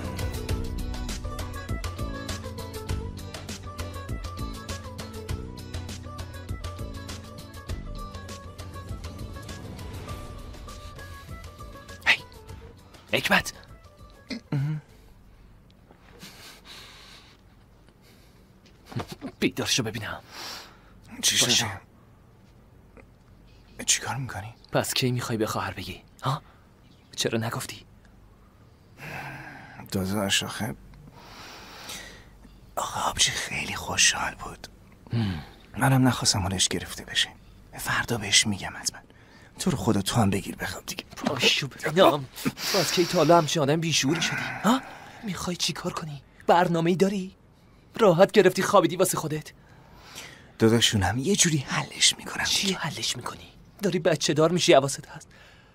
حکمت بیدار شو ببینم. چی شده؟ چی کار میکنی؟ پس کی میخوای به خواهر بگی؟ ها؟ چرا نگفتی؟ داداش آخه آبجی خیلی خوشحال بود. منم نخواستم حالش گرفته بشه. فردا بهش میگم حتما. تو رو خدا تو هم بگیر بخواب دیگه. پاشو ببینم. باز کی تا حالا همچین آدم بیشعوری شدی؟ ها؟ میخوای چی کار کنی؟ برنامه‌ای داری؟ راحت گرفتی خوابیدی واسه خودت؟ داداشونم یه جوری حلش میکنم. چی حلش میکنی؟ داری بچه دار میشی حواست هست؟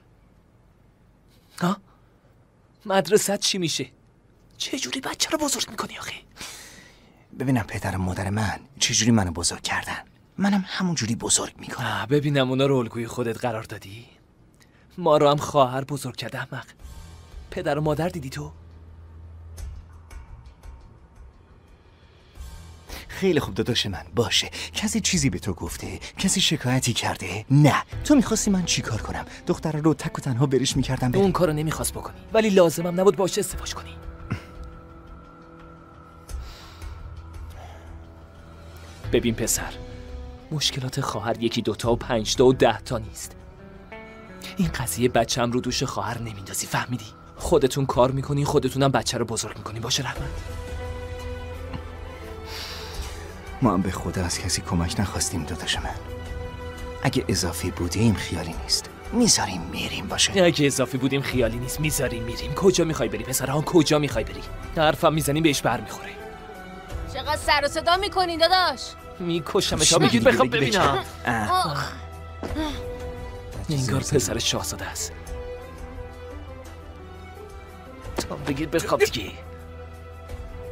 ها؟ مدرسه چی میشه؟ چه جوری بچه رو بزرگ میکنی آخه؟ ببینم پدر و مادر من چه جوری منو بزرگ کردن، منم همون جوری بزرگ میکنم. ببینم اونا رو الگوی خودت قرار دادی؟ ما رو هم خواهر بزرگ کرده احمق. پدر و مادر دیدی تو؟ خیلی خوب داداش من، باشه. کسی چیزی به تو گفته؟ کسی شکایتی کرده؟ نه. تو میخواستی من چی کار کنم؟ دختر رو تک و تنها بریش میکردم اون کارو نمیخواست بکنی، ولی لازمم نبود باشه ازدواج کنی. ببین پسر، مشکلات خواهر یکی دوتا و 5 تا و 10 تا نیست. این قضیه بچه‌م رو دوش خواهر نمیندازی، فهمیدی؟ خودتون کار میکنی، خودتونم بچه رو بزرگ میکنی. باشه رحمت؟ ما هم به خدا از کسی کمک نخواستیم داداش من. اگه اضافی بودیم خیالی نیست، میذاریم میریم. باشه اگه اضافی بودیم خیالی نیست، میذاریم میریم. کجا میخوای بری پسران؟ کجا میخوای بری؟ حرفم میزنیم بهش بر میخوره. چقدر سر و صدا میکنین داداش؟ میکشم تا بگید بخواب ببینم. انگار پسر شاهزاده است. تا بگید بخواب دیگه.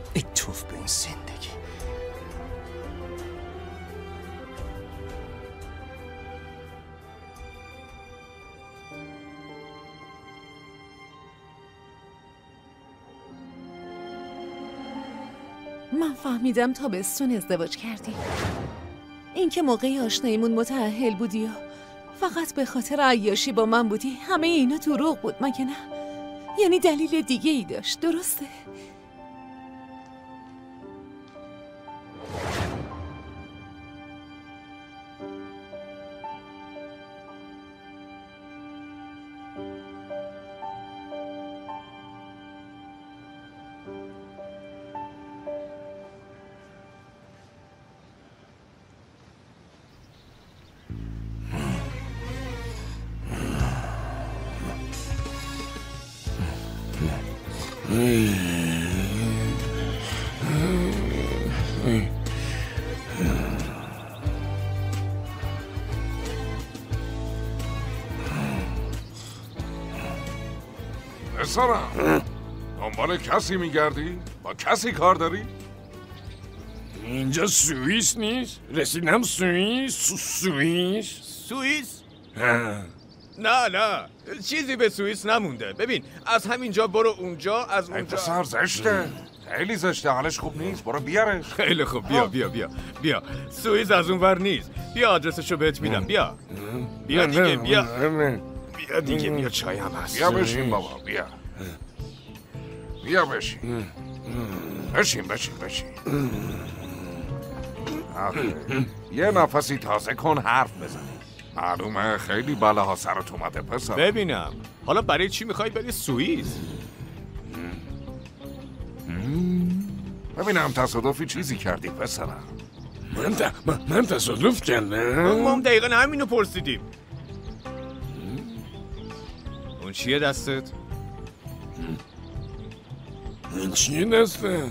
ای توف به این زندگی. من فهمیدم تابستون ازدواج کردی. این که موقع آشناییمون متأهل بودی یا فقط به خاطر عیاشی با من بودی، همه اینا دروغ بود مگه نه؟ یعنی دلیل دیگه ای داشت، درسته؟ پسرم، دنبال کسی میگردی؟ با کسی کار داری؟ اینجا سوئیس نیست؟ رسیدم سوئیس؟ سوئیس؟ نه چیزی به سوئیس نمونده. ببین از همینجا برو اونجا، از اونجا. پسر زشته، خیلی زشته، حالش خوب نیست، برو بیارش. خیلی خوب، بیا. سوئیس از اونور نیست. بیا آدرسشو بهت میدم. بیا دیگه، بیا دیگه، بیا چای هم هست. بیا بشین بابا، بیا بشین. بشین. یه نفسی تازه کن، حرف بزن. معلومه خیلی بلاها سرت اومده پسر. ببینم حالا برای چی میخوای بری سوئیس؟ ببینم تصادفی چیزی کردی پسرم. من تصادف کردم؟ ما هم دقیقا همینو پرسیدیم. اون چیه دستت؟ این چیه دسته؟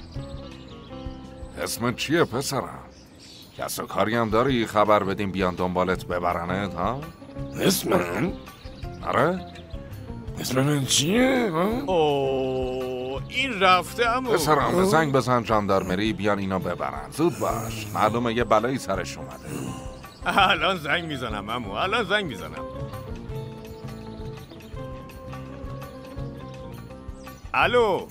اسمت چیه پسرم؟ کس و کاری هم داری خبر بدیم بیان دنبالت ببرنت ها؟ اسمم؟ آره؟ اسم من چیه؟ اوه این رفته امو. پسرم به زنگ بزن ژاندارمری بیان اینا ببرن. زود باش، معلومه یه بلایی سرش اومده. الان زنگ میزنم امو، الان زنگ میزنم. الو.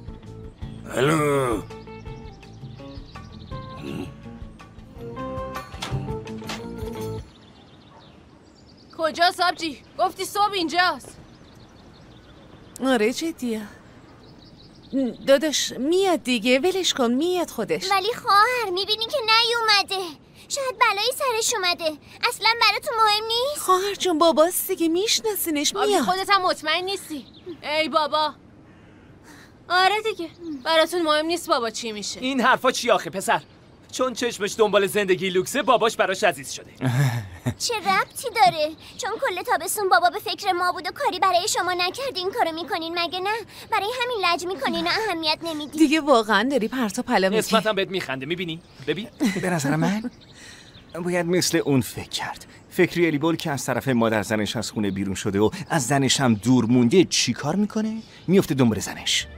کجاست آبجی؟ گفتی صبح اینجاست. آره جدیه داداش، میاد دیگه، ولش کن، میاد خودش. ولی خواهر میبینی که نیومده. شاید بلایی سرش اومده. اصلا براتون مهم نیست؟ خواهر جون باباست دیگه، میشناسینش، میاد. خودت هم مطمئن نیستی؟ ای بابا. آره دیگه، براتون مهم نیست بابا چی میشه. این حرفا چی آخه پسر؟ چون چشمش دنبال زندگی لوکسه باباش براش عزیز شده. چه ربطی داره؟ چون کل تابستون بابا به فکر ما بود و کاری برای شما نکرد این کارو میکنین مگه نه؟ برای همین لج میکنین و اهمیت نمیدین. دیگه واقعا داری پرت و پلا میگی. اسمت هم بهت میخنده، میبینی؟ ببین به نظر من باید مثل اون فکر کرد. فکری الیبول که از طرف مادر زنش از خونه بیرون شده و از زنش هم دور مونده چی کار میکنه؟ میفته دنبال زنش.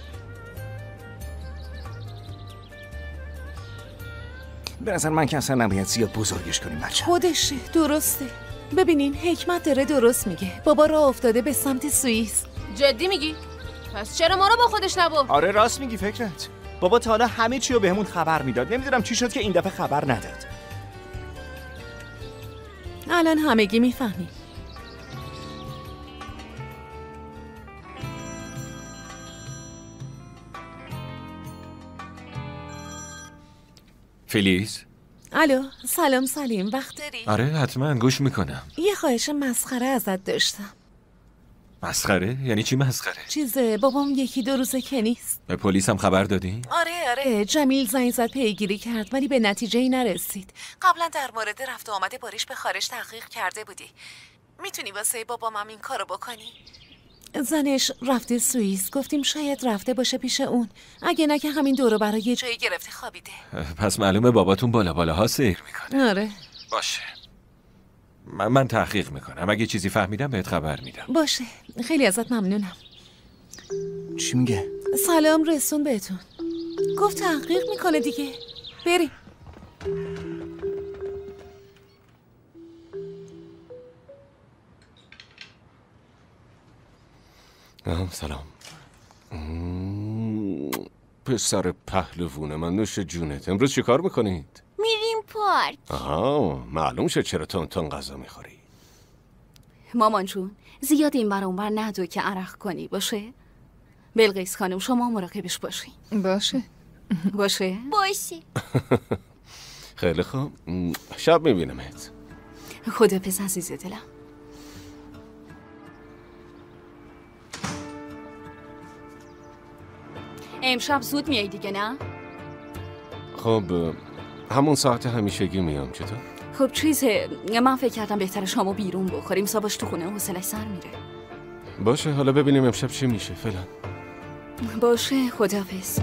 به نظر من که اصلا نباید زیاد بزرگش کنیم بچه. خودشه، درسته. ببینین حکمت داره درست میگه. بابا راه افتاده به سمت سوئیس. جدی میگی؟ پس چرا ما رو با خودش نبرد؟ آره راست میگی فکرت. بابا تا حالا همه چی رو بهمون خبر میداد. نمیدونم چی شد که این دفعه خبر نداد. الان همگی میفهمیم. فلیس؟ الو، سلام سلیم، وقت داری؟ آره حتما، گوش میکنم. یه خواهش مسخره ازت داشتم. مسخره؟ یعنی چی مسخره؟ چیزه، بابام یکی دو روزه که نیست. به پلیس هم خبر دادی؟ آره، جمیل زنگ زد پیگیری کرد ولی به نتیجه‌ای نرسید. قبلا در مورد رفت و آمد باریش به خارج تحقیق کرده بودی. میتونی واسه بابامم این کارو بکنی؟ زنش رفته سوئیس، گفتیم شاید رفته باشه پیش اون. اگه نه که همین دورو برای یه جایی گرفته خوابیده. پس معلومه باباتون بالاها سیر میکنه. آره. باشه. من تحقیق میکنم. اگه چیزی فهمیدم بهت خبر میدم. باشه. خیلی ازت ممنونم. چی میگه؟ سلام رسون بهتون. گفت تحقیق میکنه دیگه. بریم. سلام. پسر پهلوون من، نوش جونت. امروز چی کار میکنید؟ میریم پارک. آها، معلوم شد چرا تون غذا میخوری. مامان جون زیاد این ور اون ور ندو که عرق کنی، باشه؟ بلقیس خانم شما مراقبش باشین. باشه. باشه؟ باشه. خیلی خوب، شب میبینمت. خداحافظ عزیز دلم. امشب زود میای دیگه نه؟ خب همون ساعت همیشگی میام. چطور؟ خب من فکر کردم بهتره شامو بیرون بخوریم، صبحش تو خونه حوصله‌اش سر میره. باشه، حالا ببینیم امشب چی میشه. فعلا باشه، خداحافظ.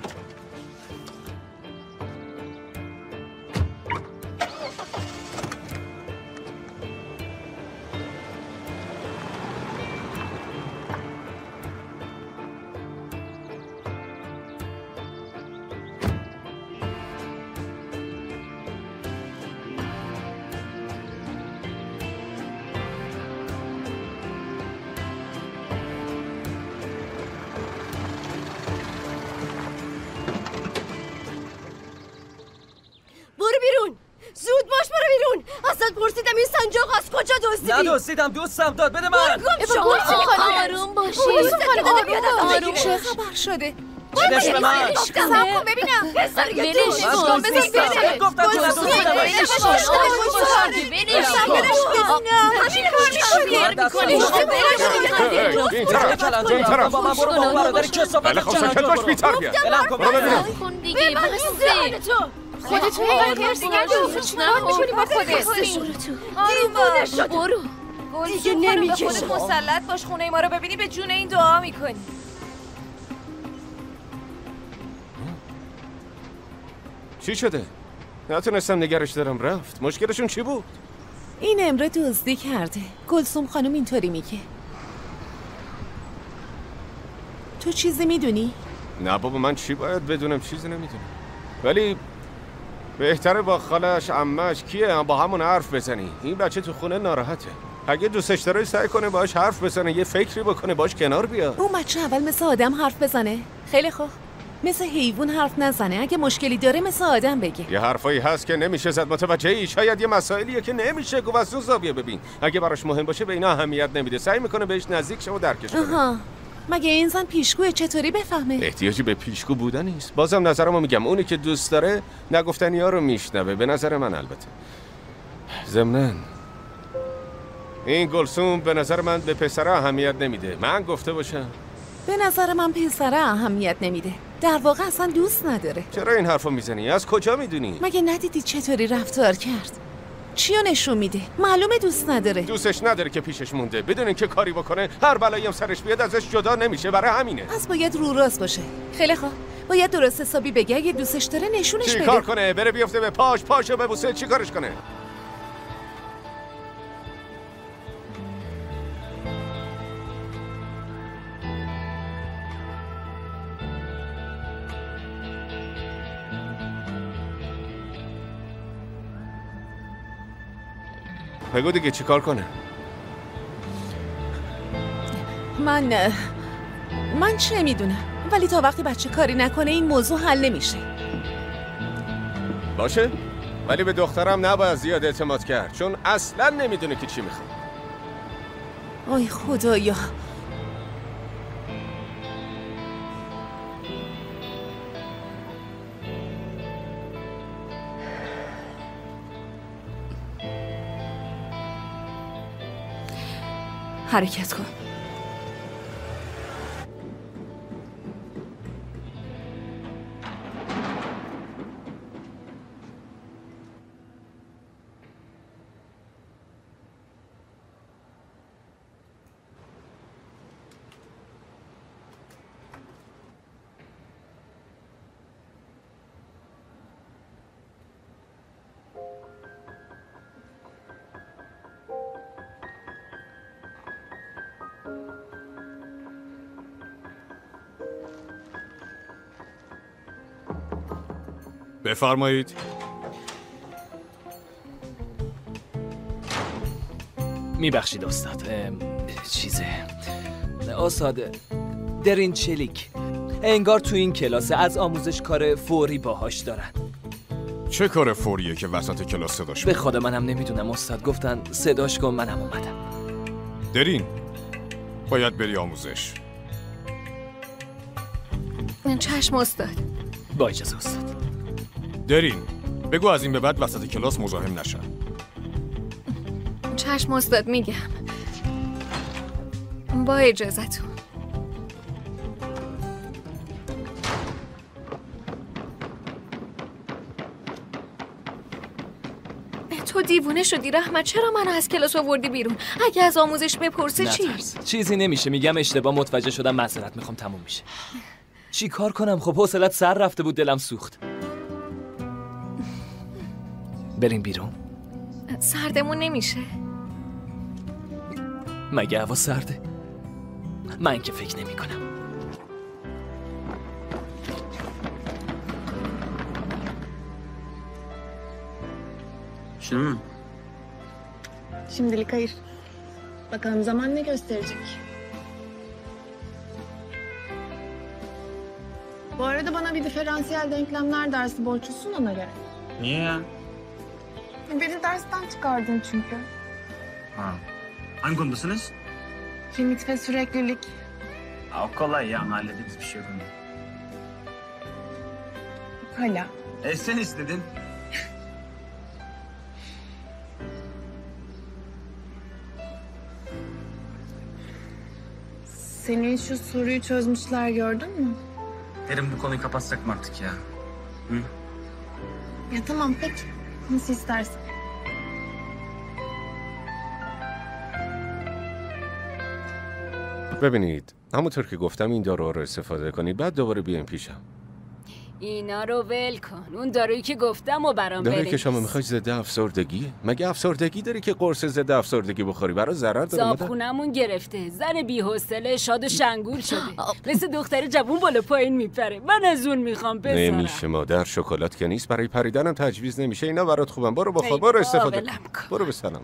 ندوستیدم، دوستم داد. بده من. آروم باشی. آروم چه خبر شده؟ بدش به من. صبر کن ببینم. ولش کن. بذار گفتم تو خودتون میتونی با خودت. آروم باش. برو. دیگه نمیکشه. مسلط باش، خونه ما رو ببینی به جون این دعا میکنی. چی شده؟ نتونستم نگرش دارم. رفت. مشکلشون چی بود؟ این امره دزدی کرده. گلسوم خانم اینطوری میگه. تو چیزی میدونی؟ نه بابا، من چی باید بدونم؟ چیزی نمیدونم. ولی بهتره با خالش عمش کیه با همون حرف بزنی. این بچه تو خونه ناراحته. اگه دوستش داره سعی کنه باهاش حرف بزنه، یه فکری بکنه، باهاش کنار بیاد. اون بچه اول مثل آدم حرف بزنه. خیلی خوب. مثل حیوان حرف نزنه. اگه مشکلی داره مثل آدم بگه. یه حرفایی هست که نمیشه زد. متوجهی؟ شاید یه مسائلیه که نمیشه گفت. از اون زاویه ببین. اگه براش مهم باشه به اینا اهمیت نمیده. سعی میکنه بهش نزدیک شه و درکش کنه. آها. مگه این زن پیشگوه؟ چطوری بفهمه؟ احتیاجی به پیشگو بودن نیست. بازم نظرمو میگم، اونی که دوست داره نگفتنی‌ها رو میشنوه. به نظر من البته. ضمناً این گلسوم به نظر من به پسره اهمیت نمیده. من گفته باشم. به نظر من پسره اهمیت نمیده. در واقع اصلا دوست نداره. چرا این حرفو میزنی؟ از کجا میدونی؟ مگه ندیدی چطوری رفتار کرد؟ چیو نشون میده؟ معلومه دوست نداره. دوستش نداره که پیشش مونده. بدون اینکه کاری بکنه هر بلایی هم سرش بیاد ازش جدا نمیشه. برای همینه. پس باید رو راست باشه. خیلی خوب. باید درست حسابی بگه. اگه دوستش داره نشونش بده. چی کار کنه؟ بره بیفته به پاش، پاشو ببوسه. چی کارش کنه؟ بگو دیگه چی کار کنه؟ من چه میدونم. ولی تا وقتی بچه کاری نکنه این موضوع حل نمیشه. باشه، ولی به دخترم نباید زیاد اعتماد کرد، چون اصلا نمیدونه که چی میخواد. آی خدایا. حرکت کن. بفرمایید. میبخشید استاد. استاد درین چلیک انگار تو این کلاس از آموزش کار فوری باهاش دارن. چه کار فوریه که وسط کلاس صداش به خدا منم نمیدونم استاد، گفتن صداش کن منم اومدم. درین باید بری آموزش. من چشم استاد. با اجازه استاد. درین بگو از این به بعد وسط کلاس مزاحم نشن. چشم استاد میگم. با اجازتون. تو دیوونه شدی رحمت؟ چرا منو از کلاس آوردی بیرون؟ اگه از آموزش بپرسه چی؟ چیزی نمیشه، میگم اشتباه متوجه شدم، معذرت میخوام، تموم میشه. چی کار کنم؟ خب حوصلت سر رفته بود، دلم سوخت. بریم بیرون. سردمون نمیشه؟ مگه هوا سرده؟ من که فکر نمی کنم. Şunu. Şimdilik hayır. Bakalım zaman ne gösterecek. Bu arada bana bir diferansiyel denklemler dersi borçlusun ona göre. Niye ya? Beni dersten çıkardın çünkü. Ha. Hangi konudasınız? Limit ve süreklilik. Ha, o kolay ya, hallederiz, bir şey yok onda. Hala. Sen istedin. Senin şu soruyu çözmüşler gördün mü? Derim bu konuyu kapatsak mı artık ya? Hı? Ya tamam peki. Nasıl istersen. ببینید همونطور که گفتم این دارو رو استفاده کنید، بعد دوباره بیاین پیشم. اینا رو ول کن. اون دارویی که گفتم و برام بریز. دارویی که شما میخوای ضد افسردگیه؟ مگه افسردگی داری که قرص ضد افسردگی بخوری؟ برای ضرر داره. صابخونمون گرفته، زن بی‌حوصله شاد و شنگول شده، مثل دختر جوون بالا پایین میپره. من از اون میخوام پسرم. نمیشه مادر، شکلات که نیست، برای پریدنم تجویز نمیشه. اینا برات خوبن، برو بخور، برو استفاده کن. برو به سلامت.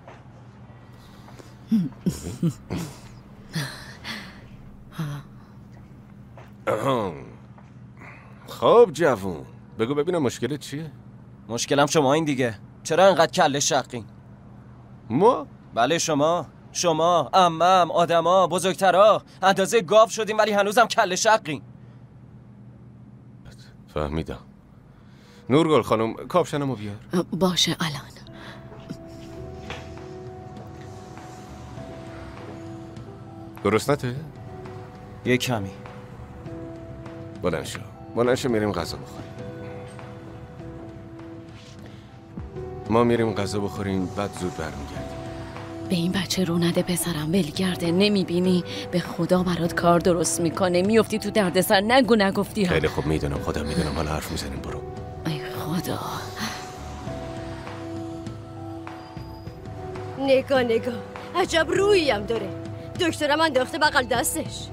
خب جوون، بگو ببینم مشکلت چیه؟ مشکلم شما این دیگه. چرا انقدر کله شقین؟ ما؟ بله شما، عمم، آدما، بزرگترا اندازه گاو شدیم ولی هنوزم کله شقین. فهمیدم. نورگل خانم کاپشنمو بیار. باشه الان. گرسنته؟ یه کمی. بلند شو میریم غذا بخوریم. ما میریم غذا بخوریم بعد زود برمیگردیم. به این بچه رو نده پسرم، ولگرده. نمیبینی؟ به خدا برات کار درست میکنه، میافتی تو دردسر. نگفتی ها. خیلی خوب میدونم، خودم میدونم، حالا حرف میزنیم. برو. ای خدا. نگاه عجب رویی هم داره. دکترم انداخته بغل دستش.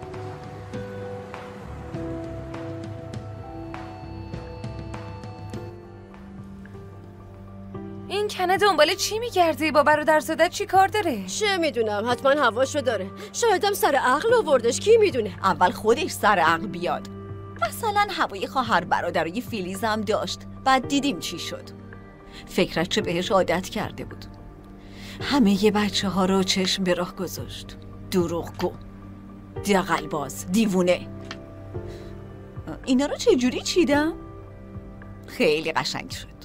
این کنه دنبال چی میگردی؟ با برادرزادت چی کار داره؟ چه میدونم، حتما هواشو داره. شایدم سر عقل آوردش، کی میدونه؟ اول خودش سر عقل بیاد. مثلا هوای خواهر برادرای فیلیزم داشت، بعد دیدیم چی شد. فکرش چه بهش عادت کرده بود. همه بچه ها رو چشم به راه گذاشت. دروغگو، دغل‌باز، دیوونه. اینا رو چجوری چیدم؟ خیلی قشنگ شد.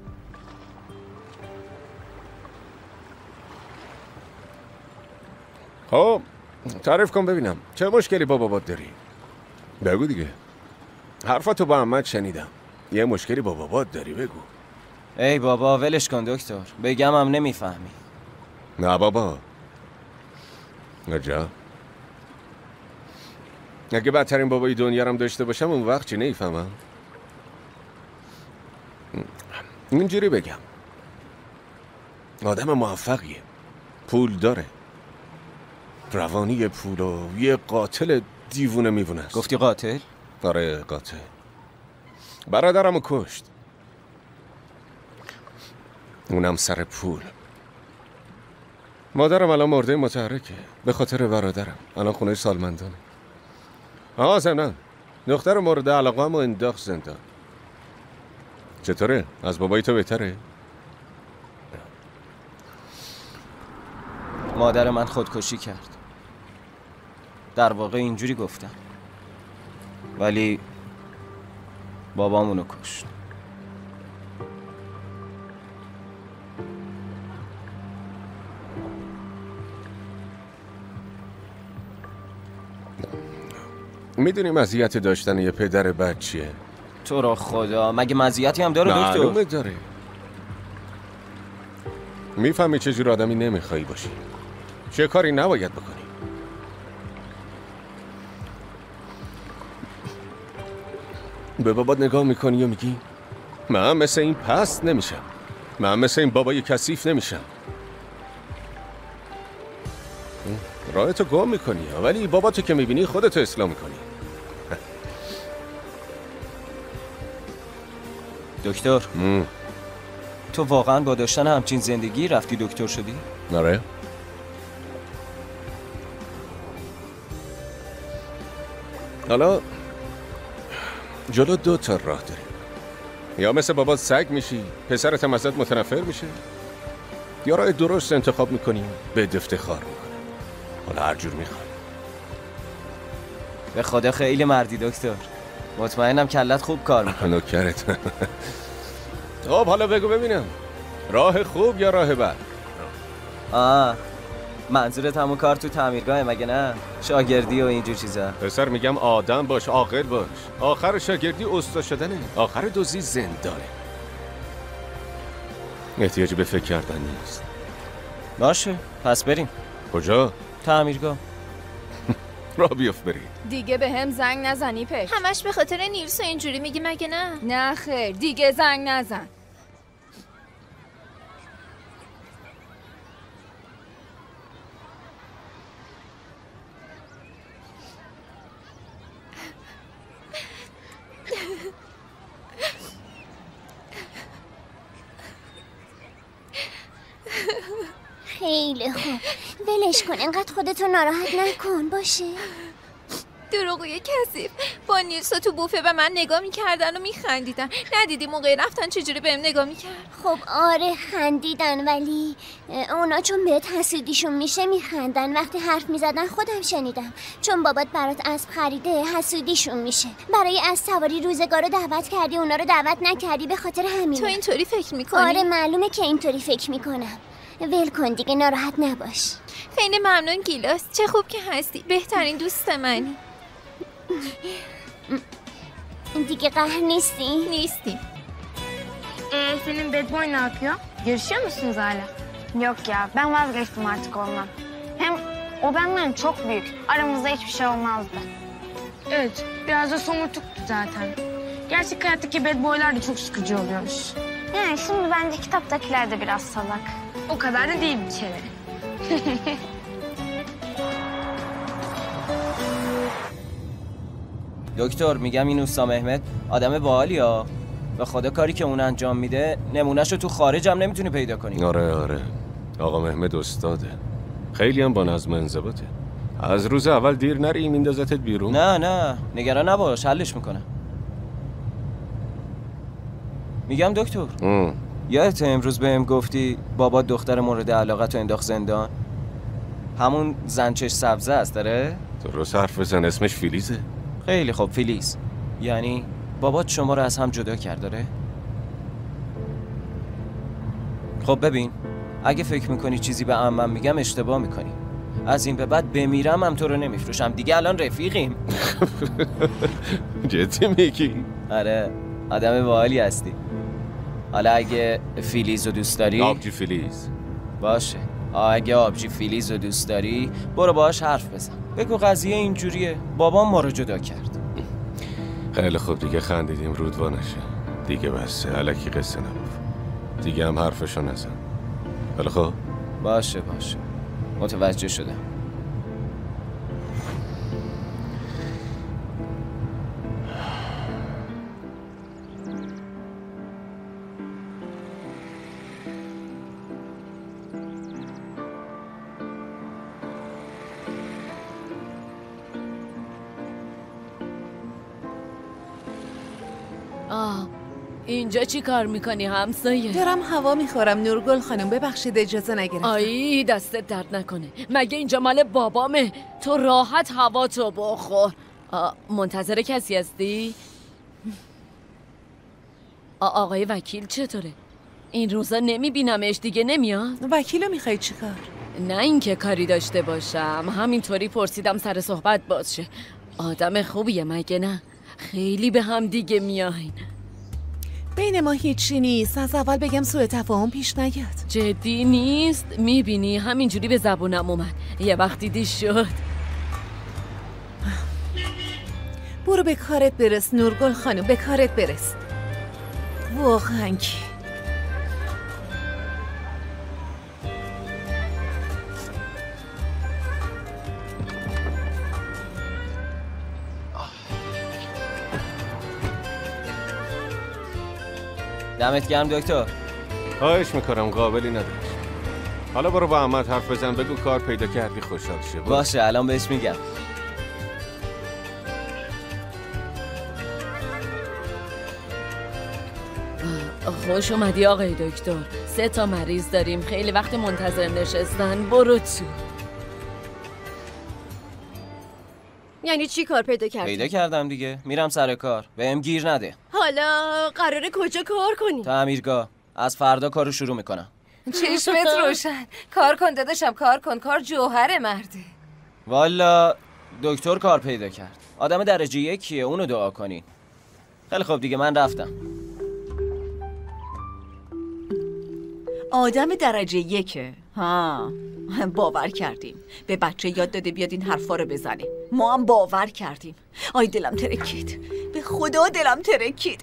خب تعریف کن ببینم چه مشکلی با بابات داری؟ بگو دیگه. حرفاتو با احمد شنیدم. یه مشکلی با بابات داری، بگو. ای بابا ولش کن دکتر، بگم هم نمیفهمی. نه بابا. عجب. اگه بدترین بابای دنیا رو داشته باشم اون وقت چی نمیفهمم؟ اینجوری بگم، آدم موفقیه، پول داره، روانی پول و یه قاتل دیوونه میوونه است. گفتی قاتل؟ آره قاتل. برادرمو کشت. اونم سر پول. مادرم الان مرده متحرکه به خاطر برادرم. الان خونه سالمندانه. زنم دختر مورد علاقه هم انداخت زندان. چطوره؟ از بابای تو بهتره؟ مادر من خودکشی کرد. در واقع اینجوری گفتم، ولی بابامونو کشت. میدونی مزیت داشتن یه پدر بد چیه؟ تو را خدا، مگه مزیتی هم داره دکتر؟ معلومه داره. میفهمی چجور آدمی نمیخوایی باشی، چه کاری نباید بکنی. به بابات نگاه میکنی و میگی من مثل این پست نمیشم، من مثل این بابای کثیف نمیشم. راهتو گم میکنی، ولی باباتو که میبینی خودتو اصلاح میکنی. دکتر تو واقعا با داشتن همچین زندگی رفتی دکتر شدی؟ آره. حالا جلو 2 تا راه داری. یا مثل بابات سگ میشی، پسرت هم ازت متنفر میشه، یا راه درست انتخاب میکنی به افتخار میکنه. حالا هر جور میخوای. به خدا خیلی مردی دکتر. مطمئنم کلت خوب کار میکنه. نوکرت. خب حالا بگو ببینم راه خوب یا راه بد؟ منظورت همون کار تو تعمیرگاه مگه نه؟ شاگردی و اینجور چیزا. پسر میگم آدم باش، عاقل باش. آخر شاگردی استاد شدنه، آخر دزدی زندانه. احتیاجی به فکر کردن نیست. باشه پس بریم. کجا؟ تعمیرگاه. را بیفت برید. دیگه به هم زنگ نزنی پش. همش به خاطر نیلسو اینجوری میگی مگه نه؟ نه خیر، دیگه زنگ نزن. خیلی خوب، ولش کن، انقدر خودتو ناراحت نکن باشه. دروغوی کثیف. با نیلسا تو بوفه به من نگاه میکردن و میخندیدن. ندیدی موقع رفتن چجوری بهم نگاه میکرد؟ خب آره خندیدن، ولی اونا چون بهت حسودیشون میشه میخندن. وقتی حرف میزدن خودم شنیدم. چون بابات برات اسب خریده حسودیشون میشه. برای اسب سواری روزگار رو دعوت کردی، اونا رو دعوت نکردی، به خاطر همین. تو اینطوری فکر میکنی؟ آره معلومه که اینطوری فکر میکنم. ول کن دیگه، ناراحت نباش. خیلی ممنون گیلاس، چه خوب که هستی، behtarin دوست منی. دیگه قهر نیستی؟ نیستیم. Senin bad boy ne yapıyor? Görüşüyor musunuz hala? Yok ya, ben vazgeçtim artık ondan. Hem o benden çok büyük. Aramızda hiçbir şey olmazdı. Evet, biraz da somurtuktu zaten. Gerçek hayattaki bad boylar da çok sıkıcı oluyormuş. Yani şimdi bence kitaptakiler de biraz salak. O kadar da değil bir kere. دکتر میگم این اوستا مهمت آدم باحالی ها. به خدا کاری که اون انجام میده نمونهشو تو خارج هم نمیتونی پیدا کنی. آره آقا مهمت استاده، خیلی هم با نظم و انضباطه. از روز اول دیر نری میندازتت بیرون. نه نگران نباش، حلش میکنم. میگم دکتر یادت امروز بهم گفتی بابا دختر مورد علاقت رو انداخت زندان؟ همون زنچش سبزه است داره؟ درست حرف بزن، اسمش فیلیزه. خیلی خوب، فیلیز. یعنی بابات شما رو از هم جدا کرد داره؟ خب ببین، اگه فکر میکنی چیزی به عمم میگم اشتباه میکنی. از این به بعد بمیرم هم تو رو نمیفروشم دیگه، الان رفیقیم. جدی میگی؟ آره آدم باحالی هستی. حالا اگه فیلیز رو دوست داری، آبجی فیلیز باشه. اگه آبجی فیلیز رو دوست داری برو باهاش حرف بزن، بگو قضیه اینجوریه، بابام ما رو جدا کرد. خیلی خوب دیگه خندیدیم، رودوا نشه دیگه، بسه الکی قصه نگفت دیگه، هم حرفشو نزن. خیلی خوب باشه متوجه شدم. اینجا چی کار میکنی همسایه؟ دارم هوا میخورم نورگل خانم، ببخشید اجازه نگرفتم. آی دستت درد نکنه، مگه اینجا مال بابامه؟ تو راحت هوا تو بخور. منتظر کسی هستی؟ آقای وکیل چطوره؟ این روزا نمیبینمش، دیگه نمیاد؟ وکیلو میخوای چیکار؟ نه اینکه کاری داشته باشم، همینطوری پرسیدم سر صحبت باز شه. آدم خوبیه مگه نه؟ خیلی به هم دیگه میاین. بین ما هیچی نیست، از اول بگم سوء تفاهم پیش نیاد. جدی نیست؟ میبینی همینجوری به زبونم اومد، یه وقت دیدی شد. برو به کارت برس نورگل خانم، به کارت برس. واقعا کی؟ دمت گرم دکتر. خواهش میکنم، قابلی نداشت. حالا برو با احمد حرف بزن، بگو کار پیدا کردی خوشحال شه. باشه الان بهش میگم. خوش اومدی آقای دکتر. 3 تا مریض داریم، خیلی وقت منتظر نشستن. برو تو. یعنی چی کار پیدا کردی؟ پیدا کردم دیگه، میرم سر کار، بهم گیر نده. حالا قراره کجا کار کنی؟ تعمیرگاه. از فردا کارو شروع میکنم. چشمت روشن، کار کن داداشم، کار کن، کار جوهر مرده. والا دکتر کار پیدا کرد، آدم درجه 1، اونو دعا کنین. خیلی خوب دیگه، من رفتم. آدم درجه 1؟ ها، باور کردیم. به بچه یاد داده بیاد این حرفا رو بزنه، ما هم باور کردیم. آی دلم ترکید، به خدا دلم ترکید.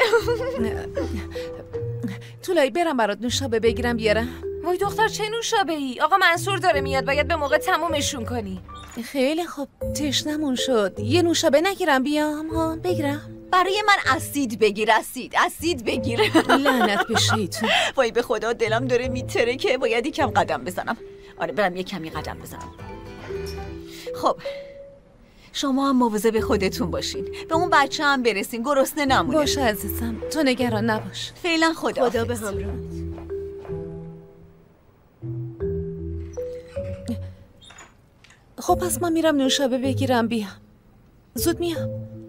طولایی برم برات نوشابه بگیرم بیارم. وای دختر چه نوشابه ای؟ آقا منصور داره میاد، باید به موقع تمومشون کنی. خیلی خوب، تشنمون شد. یه نوشابه نگیرم بیام؟ ها بگیرم. برای من اسید بگیر، اسید بگیر. لعنت به شیطون. وای به خدا دلم داره میترکه، باید یکم قدم بزنم. آره برم یک کمی قدم بزنم. خب شما هم مواظب خودتون باشین، به اون بچه هم برسین، گرسنه نمونه. باشه عزیزم، تو نگران نباش. فعلا خدا به همراهت. خب پس من میرم نوشابه بگیرم بیام. زود میام.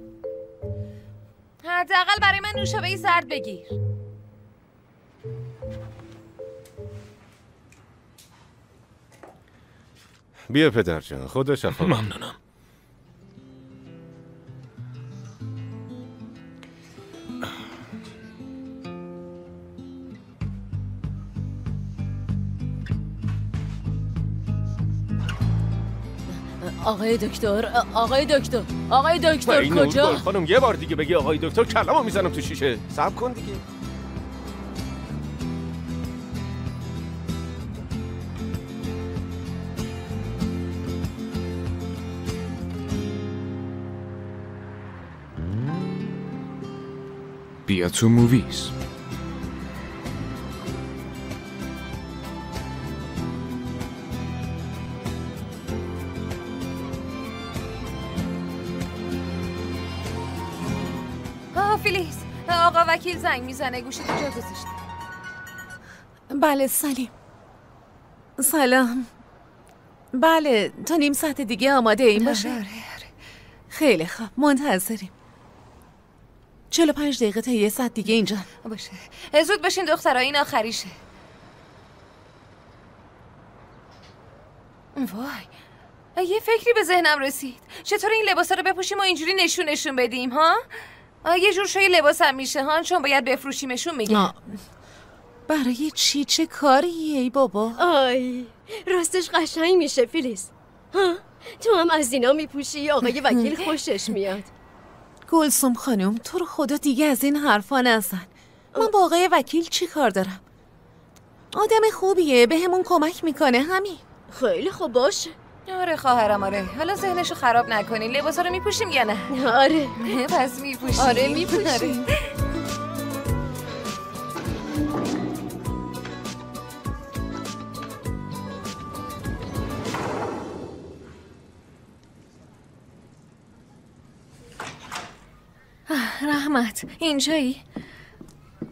حداقل برای من نوشابه زرد بگیر. بیا پدر جان، خدا شفا. ممنونم. آقای دکتر، آقای دکتر، آقای دکتر کجا؟ خانم یه بار دیگه بگی آقای دکتر کلامو میزنم تو شیشه. صبر کن دیگه. بیا تو موویز. فیلیس، آقا وکیل زنگ میزنه، گوشی تو جا گذاشته. بله سلیم. سلام. بله تا نیم ساعت دیگه آماده این باشه. آره. خیلی خوب، منتظریم. 45 دقیقه تا 1 ساعت دیگه اینجا باشه. زود باشین دخترها، این آخریشه. وای، یه فکری به ذهنم رسید. چطور این لباسا رو بپوشیم و اینجوری نشون بدیم ها؟ یه جور شوی لباس هم میشه ها، چون باید بفروشیمشون. میگم برای چی؟ چه کاریه ای بابا؟ آی راستش قشنگ میشه فیلیس. ها تو هم از اینا میپوشی، آقای وکیل خوشش میاد. گلسوم خانم تو رو خدا دیگه از این حرفا نزن. من با آقای وکیل چی کار دارم؟ آدم خوبیه، به همون کمک میکنه، همین. خیلی خوب باشه. آره خواهرم، آره. حالا ذهنشو خراب نکنین. لباسا رو میپوشیم یا نه؟ آره. پس میپوشیم. آره میپوشیم. رحمت، اینجایی؟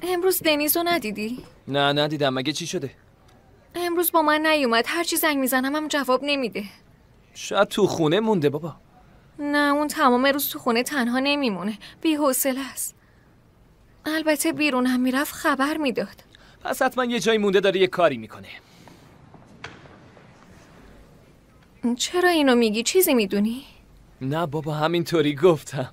امروز دنیزو ندیدی؟ نه ندیدم. مگه چی شده؟ امروز با من نیومد. هرچی زنگ میزنم هم جواب نمیده. شاید تو خونه مونده بابا. نه اون تمام روز تو خونه تنها نمیمونه. بی‌حوصله است. البته بیرون هم میرفت خبر میداد. پس حتما یه جایی مونده داره یه کاری میکنه. چرا اینو میگی؟ چیزی میدونی؟ نه بابا همینطوری گفتم.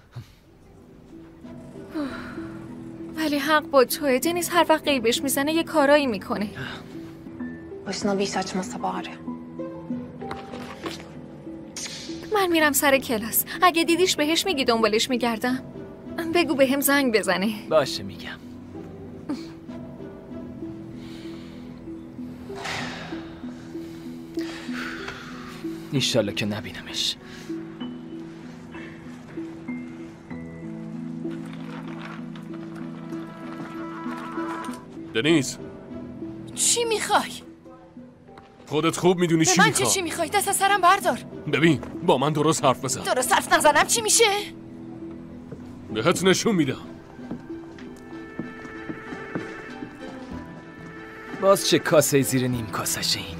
ولی حق با توه. دنیز هر وقت غیبش میزنه یه کارایی میکنه. من میرم سر کلاس. اگه دیدیش بهش میگی دنبالش میگردم؟ بگو بهم زنگ بزنه. باشه میگم. ایشالله که نبینمش. دنیز چی میخوای؟ خودت خوب میدونی چی من میخوام. چی میخوای؟ دست از سرم بردار. ببین با من درست حرف بزن. درست حرف نزنم چی میشه؟ بهت نشون میدم. باز چه کاسه زیر نیم کاسش این.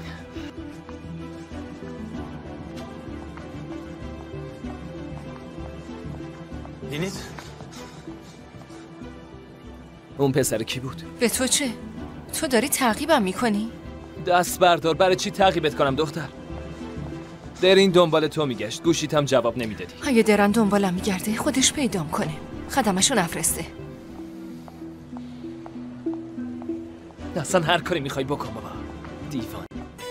دینیز؟ اون پسر کی بود؟ به تو چه؟ تو داری تعقیبم میکنی؟ دست بردار. برای چی تعقیبت کنم دختر؟ درین دنبال تو میگشت. گوشیت هم جواب نمیدادی. اگه درن دنبالم میگرده خودش پیدام کنه. خدمشو نفرسته. اصلا هر کاری میخوای بکن بابا. دیوان.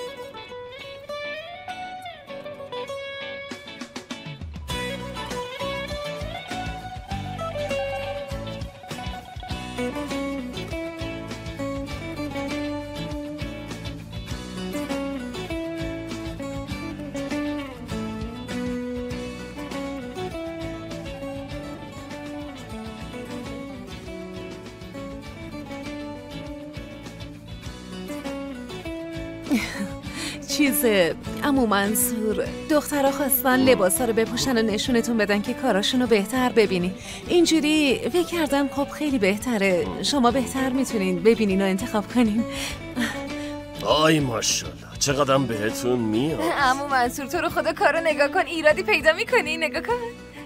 عمو منصور دخترها خواستن لباسا رو بپوشن و نشونتون بدن که کاراشون رو بهتر ببینی. اینجوری فکر کردم خب خیلی بهتره. شما بهتر میتونین ببینین و انتخاب کنین. آی ماشاءالله چقدرم بهتون میاد. عمو منصور تو رو خدا کارو نگاه کن. ایرادی پیدا میکنی؟ نگاه کن.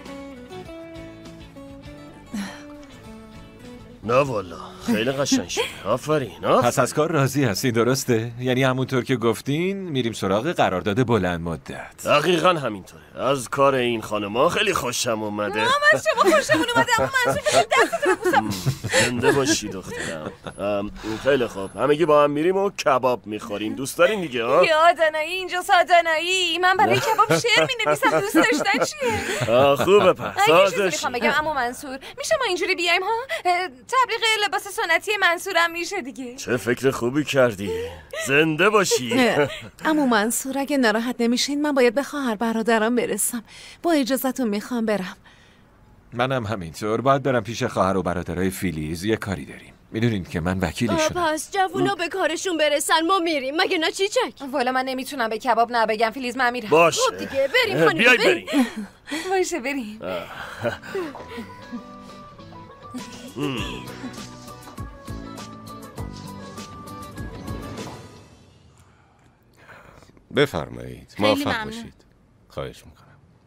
نه والا خیلی قشنگ شد. آفرین. پس از کار راضی هستی درسته؟ یعنی همونطور که گفتین میریم سراغ قرارداد بلند مدت. دقیقاً همینطوره. از کار این خانما خیلی خوشم اومده. من شما خوشم اومده. عمو منصور دستتو ببوسم. زنده باشی دخترم. خیلی خوب. همگی با هم میریم و کباب میخوریم. دوست دارین دیگه ها؟ یا آدانایی اینجا سادانایی. من برای کباب شعر مینویسم. دوست داشتن چیه؟ خوبه پس. چیزی میخوام بگم عمو منصور. میشه ما اینجوری بیایم ها؟ تبلیغ لباس سنتی منصورم میشه دیگه. چه فکر خوبی کردی. زنده باشی. عمو منصور اگه ناراحت نمیشین من باید به خواهر برادرام برسم. با اجازهتون میخوام برم. منم همینطور. باید برم پیش خواهر و برادرای فیلیز. یه کاری داریم. میدونین که من وکیلشونم. پس جوونا به کارشون برسن ما میریم. مگه نه چیچک؟ والا من نمیتونم به کباب نبگم. فیلیز من میرم. باشه. خب دیگه بریم خانم. بیای بریم. باشه بریم. بفرمایید. موفق باشید. خواهش میکنم.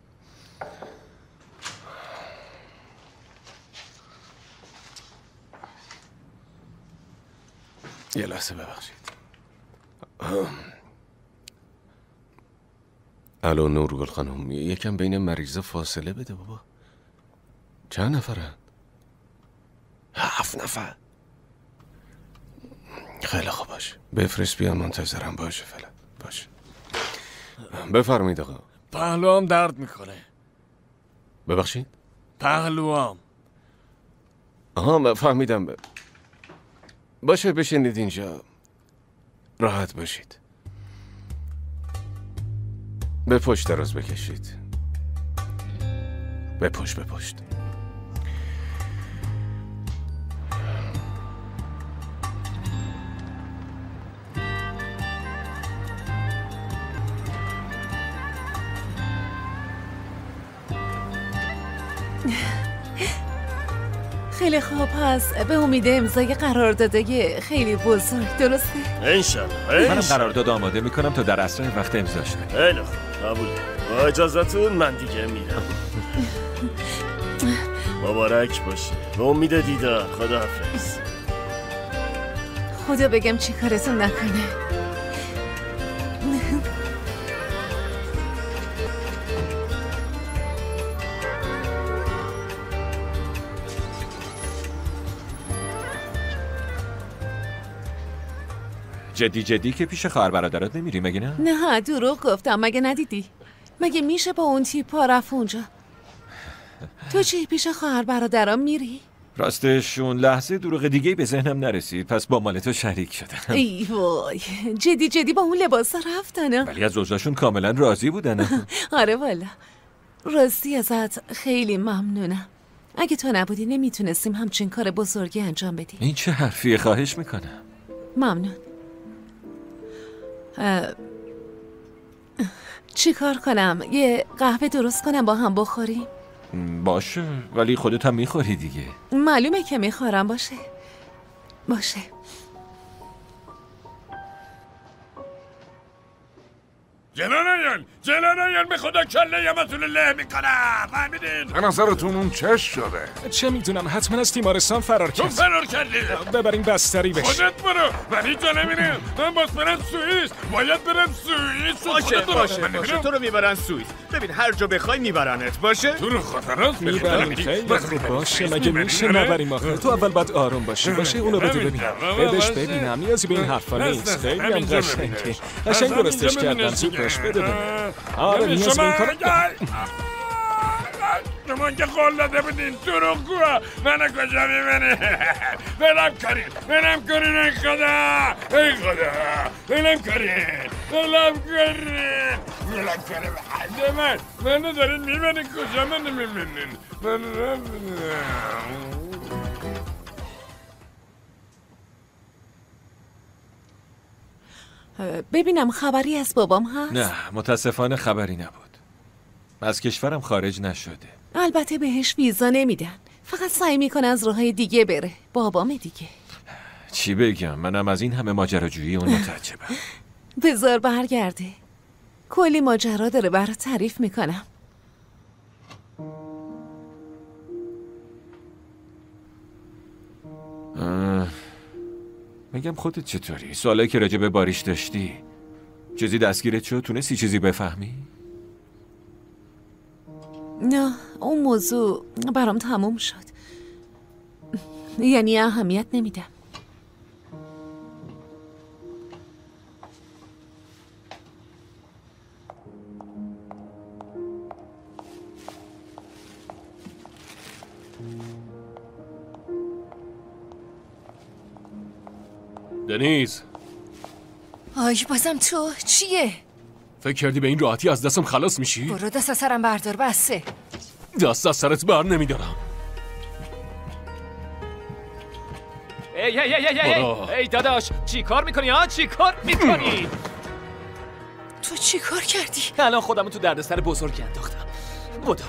یه لحظه ببخشید. الو نورگل خانم، یکم بین مریضا فاصله بده بابا. چند نفرن؟ 7 نفر. خیلی خوب باشه. بفرست بیان منتظرم. باشه فعلا. باشه. بفرمایید آقا. پهلوام درد میکنه. ببخشید؟ پهلوام. آها فهمیدم. باشه بشینید اینجا. راحت باشید. به پشت دراز بکشید. به پشت به پشت. خیلی خوب، پس به امید امضای قرارداد خیلی بزرگ، درسته؟ انشالله. منم قرارداد آماده میکنم تا در اسرع وقت امضاش کنیم. خیلی خوب، قبول. با اجازهتون من دیگه میرم. مبارک باشه. به امید دیدار. خداحافظ. خدا بگم چی کارتون نکنه. جدی که پیش خواهر برادرات نمیری مگه نه؟ نه دروغ گفتم، مگه ندیدی؟ مگه میشه با اون تیپا رفت اونجا؟ تو چی پیش خواهر برادرام میری؟ راستش اون لحظه دروغ دیگه به ذهنم نرسید، پس با مال تو شریک شدم. ای وای، جدی با اون لباسا رفتن. ولی از اوضاعشون کاملا راضی بودن. آره والا، راستی ازت خیلی ممنونم. اگه تو نبودی نمیتونستیم همچین کار بزرگی انجام بدیم. این چه حرفیه؟ خواهش میکنم. ممنون. چی کار کنم؟ یه قهوه درست کنم با هم بخوریم؟ باشه، ولی خودت هم میخوری دیگه. معلومه که میخورم. باشه. جلانیان به خدا کله یمتون له میکنم. فهمیدین؟ به نظرتون اون چش شده؟ چه میدونم، حتما از تیمارستان فرار کرد. تو فرار کردی؟ ببریم بستری بشه. خودت برو. ولی جا نمیرم. من باز برم سوئیس. باید برم سوئیس. باشه تو رو میبرن سوئیس. ببین هر جا بخوای میبرنت. باشه تو رو خطرات میبریم. خیلی خوب. باشه مگه میشه نبریم آخه؟ تو اول باید آروم باشی. باشه اونو بده ببینم. بدش ببینم. نیازی به این حرفا نیست. خیلی هم قشنگه. قشنگ درستش کردن. سوپرش بده ببین. آره نیاز به این کار. شما که قول داده بودین دروغگوها. منو کجا میبرین؟ ولم کنین ای خدا. ولم کنین منو دارین میبرین کجا؟ منو میبرین. ببینم خبری از بابام هست؟ نه متاسفانه خبری نبود. از کشورم خارج نشده. البته بهش ویزا نمیدن، فقط سعی میکنه از راههای دیگه بره. بابام دیگه. چی بگم، منم از این همه ماجراجویی اون متعجبم. بذار برگرده، کلی ماجرا داره برات تعریف میکنم. میگم خودت چطوری؟ سوالایی که راجع به باریش داشتی چیزی دستگیرت شد؟ تونستی چیزی بفهمی؟ نه اون موضوع برام تموم شد. یعنی اهمیت نمیدم. دنیز، آی بازم تو چیه؟ فکر کردی به این راحتی از دستم خلاص میشی؟ برو دست از سرم بردار. بسه دست از سرت بر نمیدارم. ای داداش چی کار میکنی ها؟ چی کار میکنی؟ تو چی کار کردی؟ الان خودمو تو دردسر بزرگی انداختم. بدو.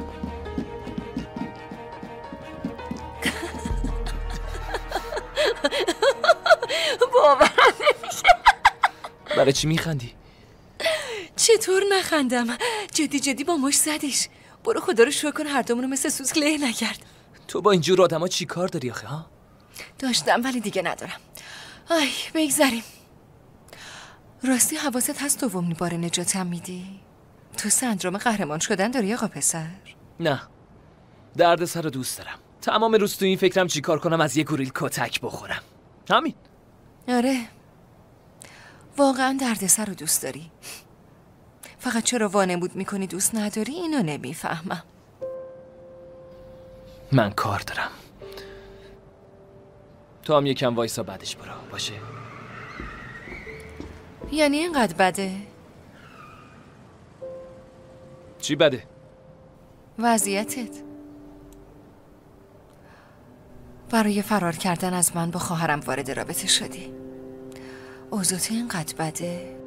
باورم نمیشه. برای چی میخندی؟ چطور نخندم؟ جدی با مش زدیش. برو خدا رو شکر کن هر دومونو مثل سوسک له نکرد. تو با اینجور آدما چی کار داری آخه ها؟ داشتم ولی دیگه ندارم. آی بگذریم. راستی حواست هست دومین بار نجاتم میدی؟ تو سندروم قهرمان شدن داری آقا پسر؟ نه دردسر رو دوست دارم. تمام روز تو این فکرم چی کار کنم از یه گوریل کتک بخورم. همین. آره واقعا دردسر رو دوست داری. فقط چرا وانمود میکنی دوست نداری اینو نمیفهمم. من کار دارم. تو هم یکم وایسا بعدش برو. باشه؟ یعنی اینقدر بده؟ چی بده؟ وضعیتت. برای فرار کردن از من با خواهرم وارد رابطه شدی. اوضاعت اینقدر بده؟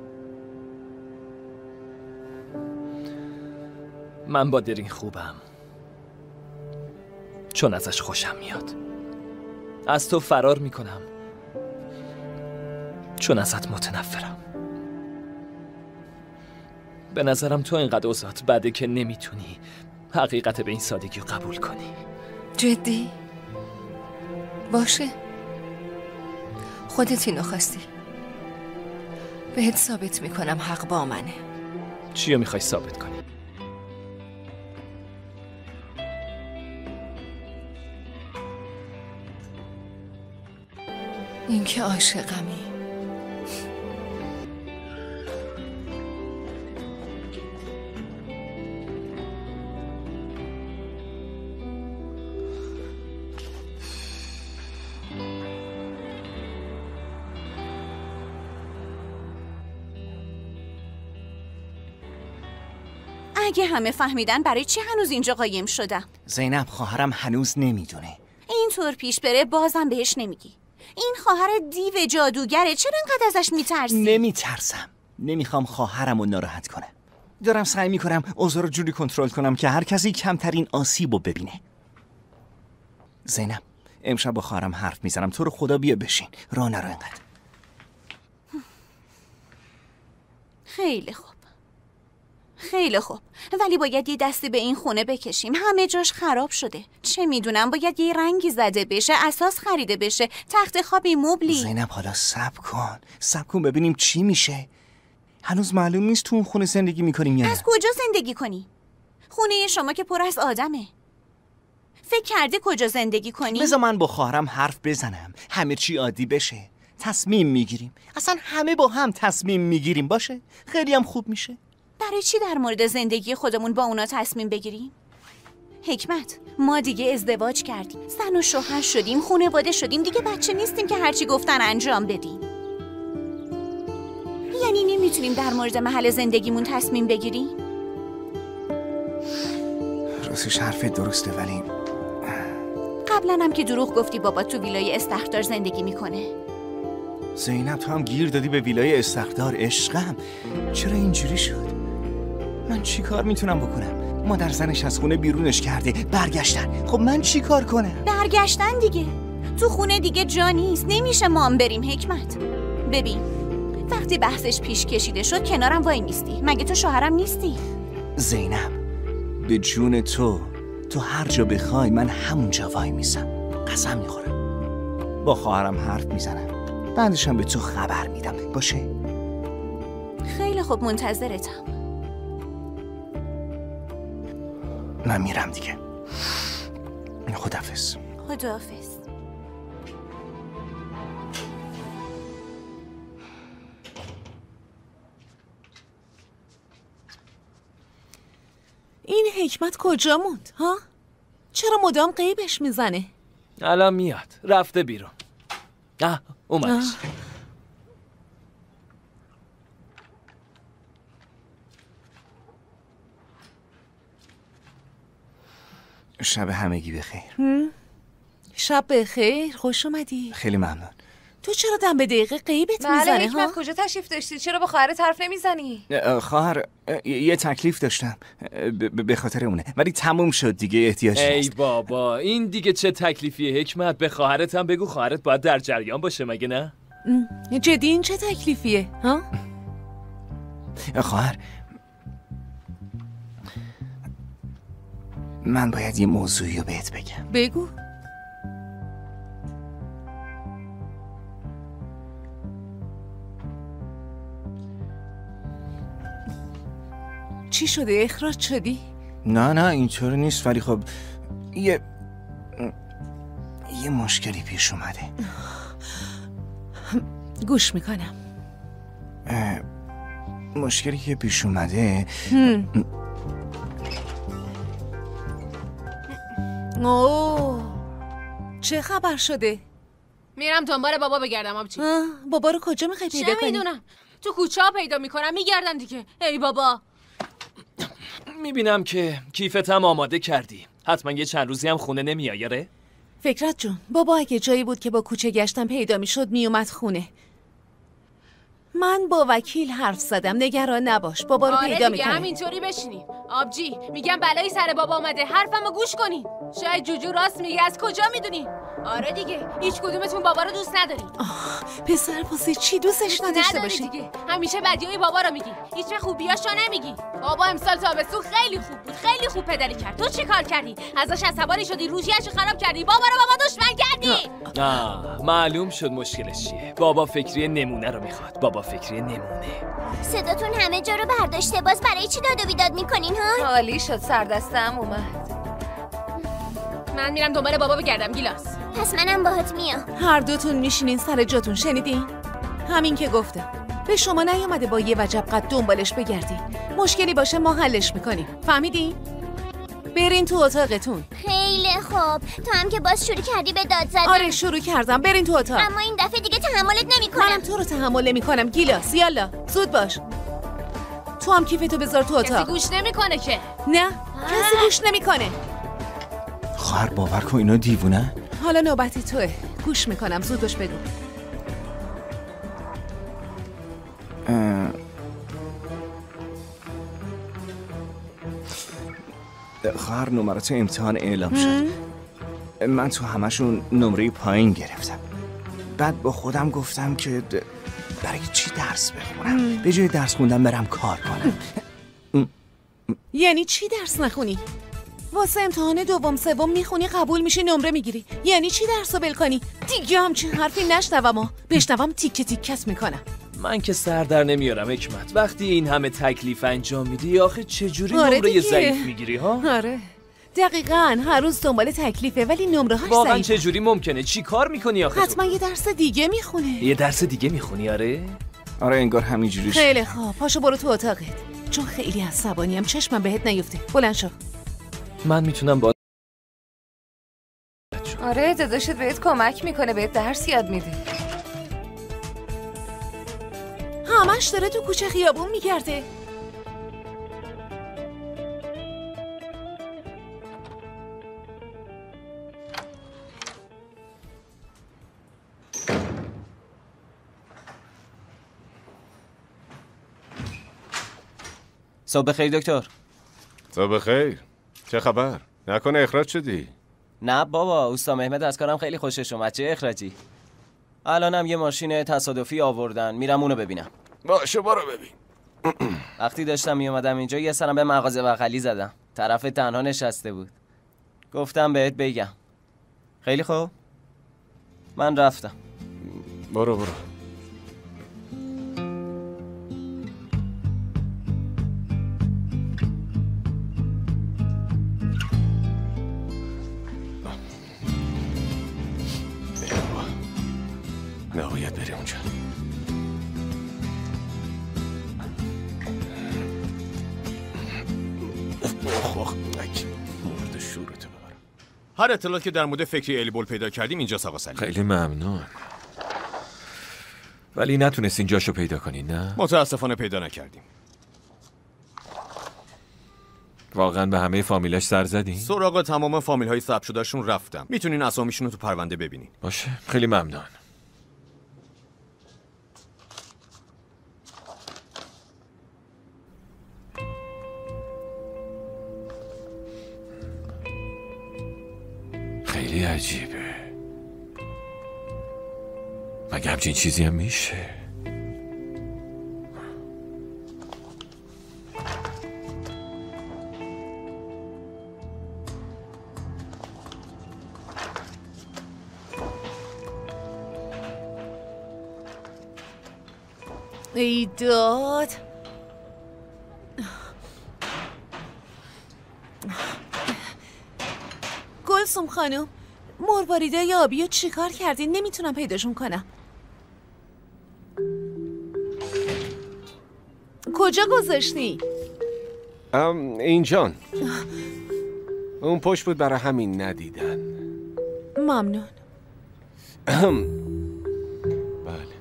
من با درین خوبم. چون ازش خوشم میاد. از تو فرار میکنم چون ازت متنفرم. به نظرم تو اینقدر اوضاعت بده که نمیتونی حقیقت به این سادگی قبول کنی. جدی؟ باشه، خودت اینو خواستی. بهت ثابت میکنم حق با منه. چیو میخوای ثابت کنی؟ اینکه عاشقمی. اگه همه فهمیدن برای چی هنوز اینجا قایم شدم؟ زینب خواهرم هنوز نمیدونه. اینطور پیش بره بازم بهش نمیگی. این خواهر دیو جادوگره، چرا انقدر ازش میترسی؟ نمیترسم، نمیخوام خواهرم رو ناراحت کنم. دارم سعی میکنم اوضاع رو جوری کنترل کنم که هر کسی کمترین آسیب رو ببینه. زینب امشب با خواهرم حرف میزنم، تو رو خدا بیا بشین، راه نرو اینقدر. خیلی خوب، خیلی خوب، ولی باید یه دستی به این خونه بکشیم. همه جاش خراب شده. چه میدونم، باید یه رنگی زده بشه، اساس خریده بشه، تخت خوابی، مبلی. زینب حالا صبر کن ببینیم چی میشه. هنوز معلوم نیست تو اون خونه زندگی میکنیم یا نه. از کجا زندگی کنی؟ خونه شما که پر از آدمه. فکر کردی کجا زندگی کنی؟ بذار من با خواهرم حرف بزنم، همه چی عادی بشه. تصمیم میگیریم، اصلا همه با هم تصمیم میگیریم، باشه؟ خیلی هم خوب میشه. برای چی در مورد زندگی خودمون با اونا تصمیم بگیریم؟ حکمت، ما دیگه ازدواج کردیم، زن و شوهر شدیم، خانواده شدیم، دیگه بچه نیستیم که هرچی گفتن انجام بدیم. یعنی نمیتونیم در مورد محل زندگیمون تصمیم بگیریم؟ راستش حرفت درسته، ولی قبلا هم که دروغ گفتی بابا تو ویلای استخدار زندگی میکنه. زینب تو هم گیر دادی به ویلای استخدار. عشقم چرا اینجوری شد؟ من چی کار میتونم بکنم؟ مادر زنش از خونه بیرونش کرده، برگشتن. خب من چی کار کنم؟ برگشتن دیگه. تو خونه دیگه جا نیست، نمیشه ما هم بریم. حکمت ببین، وقتی بحثش پیش کشیده شد کنارم وای میستی. مگه تو شوهرم نیستی؟ زینب به جون تو هر جا بخوای من همونجا وای میسم، قسم میخورم. با خواهرم حرف میزنم، بعدشم به تو خبر میدم، باشه؟ خیلی خوب، منتظرتم. من میرم دیگه. خداحافظ. خداحافظ. این حکمت کجا موند ها؟ چرا مدام غیبش میزنه؟ الان میاد، رفته بیرون. اومدش. شب همگی بخیر. شب بخیر، خوش اومدی. خیلی ممنون. تو چرا دم به دقیقه غیبت میزنه ها؟ حکمت کجا تشریف داشتی؟ چرا با خواهرت حرف نمیزنی؟ خواهر یه تکلیف داشتم به خاطر اونه، ولی تموم شد دیگه، احتیاج نیست. ای بابا، این دیگه چه تکلیفیه حکمت؟ به خواهرت هم بگو، خواهرت باید در جریان باشه، مگه نه؟ جدی این چه تکلیفیه ها؟ خواهر من باید یه موضوعی رو بهت بگم. بگو. چی شده؟ اخراج شدی؟ نه اینطور نیست، ولی خب یه مشکلی پیش اومده. گوش میکنم. مشکلی که پیش اومده اوه، چه خبر شده؟ میرم دنبال بابا بگردم. آبجی بابا رو کجا میخوای پیدا کنی؟ چه میدونم، تو کوچه ها پیدا میکنم، میگردم دیگه. ای بابا، میبینم که کیفت هم آماده کردی، حتما یه چند روزی هم خونه نمیای ره؟ فکرت جون، بابا اگه جایی بود که با کوچه گشتم پیدا میشد میومد خونه. من با وکیل حرف زدم، نگران نباش، بابا رو پیدا آره دیگه میکنه. همینطوری بشینیم. آبجی میگم بلایی سر بابا آمده، حرفمو گوش کنین. شاید جوجو راست میگه، از کجا میدونین؟ آره دیگه هیچ کدومتون بابا رو دوست ندارین. پسر واسه چی دوستش نداشته باشی؟ دیگه همیشه بدیای بابا رو میگی، هیچ وقت خوبیاشو نمیگی. بابا امسال تابستون خیلی خوب بود، خیلی خوب پدری کرد. تو چی کار کردی؟ ازش عصبانی شدی، روحیه‌اشو خراب کردی، بابا رو بابا دشمن کردی. معلوم شد مشکلش چیه. بابا فکری نمونه رو میخواد. بابا فکری نمونه. صداتون همه جا رو برداشته، باز برای چی داد و بیداد میکنین ها؟ عالی شد، سردستم اومد. من میرم دنبال بابا بگردم. گیلاس پس منم باهات میام. هر دوتون میشینین سر جاتون، شنیدین؟ همین که گفتم. به شما نیومده با یه وجب قد دنبالش بگردین. مشکلی باشه ما حلش میکنیم. فهمیدین؟ برین تو اتاقتون. خیلی خوب. تو هم که باز شروع کردی به داد زدن. آره شروع کردم. برین تو اتاق. اما این دفعه دیگه تحملت نمیکنم. منم تو رو تحمل نمیکنم. گیلاس یالا زود باش. تو هم کیفتو بذار تو اتاق. کسی گوش نمیکنه که. نه کسی گوش نمیکنه. خواهر باور کن اینا دیوونه. حالا نوبتی توه. گوش میکنم، زود باش بگو. خواهر نمرات امتحان اعلام شد. من تو همشون نمره پایین گرفتم. بعد با خودم گفتم که برای چی درس بخونم؟ به جای درس خوندم برم کار کنم. یعنی چی درس نخونی؟ واسه امتحان دوم سوم میخونی، قبول میشی، نمره میگیری. یعنی چی درسو ول کنی؟ دیگه همچین حرفی نشنوم. بشنوم تیکه تیکت میکنم. من که سر در نمیارم حکمت. وقتی این همه تکلیف انجام میدی آخه چجوری نمره ضعیف میگیری ها؟ آره دقیقاً، هر روز دنبال تکلیفه ولی نمره‌هاش ضعیفه. واقعا چجوری ممکنه؟ چی کار میکنی آخه؟ حتما یه درس دیگه میخونه. یه درس دیگه میخونی؟ آره انگار همینجوریش. خیلی خوب، پاشو برو تو اتاقت. چون خیلی عصبانیم، چشمم بهت نیفته. بلند شو. من میتونم با آره داداشت بهت کمک میکنه، بهت درس یاد میده. همش داره تو کوچه خیابون میگرده. صبح بخیر دکتر. صبح بخیر. چه خبر؟ نکنه اخراج شدی؟ نه بابا، اوستا مهمت از کارم خیلی خوشش اومد. چه اخراجی؟ الانم یه ماشین تصادفی آوردن، میرم اونو ببینم. باشه برو ببین. وقتی داشتم میومدم اینجا یه سرم به مغازه بغلی زدم. طرف تنها نشسته بود. گفتم بهت بگم. خیلی خوب. من رفتم. برو. نباید بری اونجا. مورد شورتو ببرم. هر اطلاعاتی که در مورد فکری الیبول پیدا کردیم اینجا آقا سلیم. خیلی ممنون. ولی نتونستین جاشو پیدا کنین نه؟ متاسفانه پیدا نکردیم. واقعا به همه فامیلاش سر زدین؟ سراغ تمام فامیل‌های ثبت شدهشون رفتم. میتونین اسامیشون رو تو پرونده ببینین. باشه، خیلی ممنون. خیلی عجیبه. مگه همچین چیزی هم میشه؟ ای داد. گلسوم خانم، مرواریدای آبی رو چیکار کردین؟ نمیتونم پیداشون کنم. کجا گذاشتی؟ اینجان. اون پشت بود، برای همین ندیدن. ممنون. بله.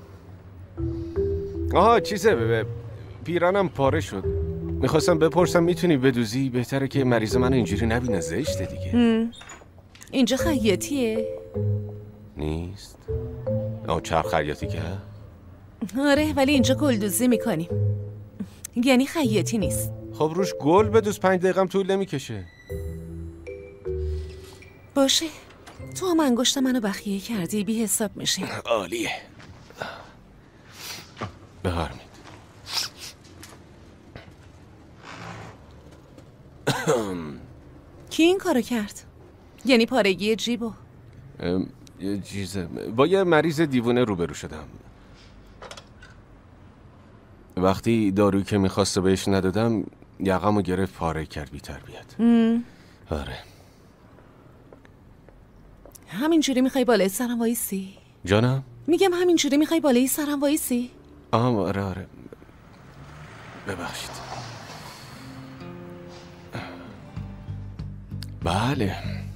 آها چیزه، پیرانم پاره شد. میخواستم بپرسم میتونی بدوزی؟ بهتره که مریض من اینجوری نبینه، زشته دیگه. اینجا خیاطیه؟ نیست. چرخ خیاطی که؟ آره ولی اینجا گلدوزی میکنیم، یعنی خیاطی نیست. خب روش گل بدوز، 5 دقیقه هم طول نمیکشه. باشه، تو هم انگشت منو بخیه کردی، بی حساب میشه. عالیه. بفرمایید. کی این کارو کرد؟ یعنی پارگی جیبو؟ یه چیزه، با یه مریض دیوونه روبرو شدم. وقتی دارویی که میخواسته بهش ندادم یقمو گرفت پاره کرد بی تربیت. آره. همینجوری میخوای بالای سرم وایسی؟ جانم؟ میگم همینجوری میخوای بالای سرم وایسی؟ آره ببخشید. بله.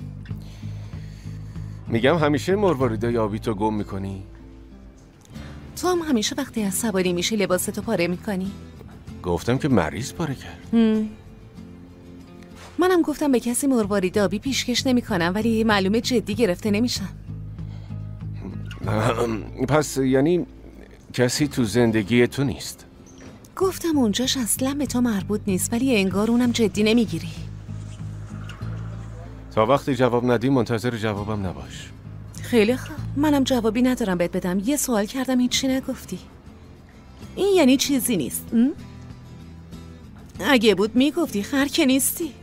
میگم همیشه مرواریدای آبی تو گم میکنی؟ تو هم همیشه وقتی عصبانی میشی لباستو پاره میکنی؟ گفتم که مریض پاره کرد. منم گفتم به کسی مروارید آبی پیشکش نمیکنم، ولی معلومه جدی گرفته نمیشم. پس یعنی کسی تو زندگی تو نیست؟ گفتم اونجاش اصلا به تو مربوط نیست، ولی انگار اونم جدی نمیگیری. تا وقتی جواب ندی منتظر جوابم نباش. خیلی خوب، منم جوابی ندارم بهت بدم. یه سوال کردم هیچی نگفتی. این یعنی چیزی نیست. اگه بود میگفتی، خر که نیستی.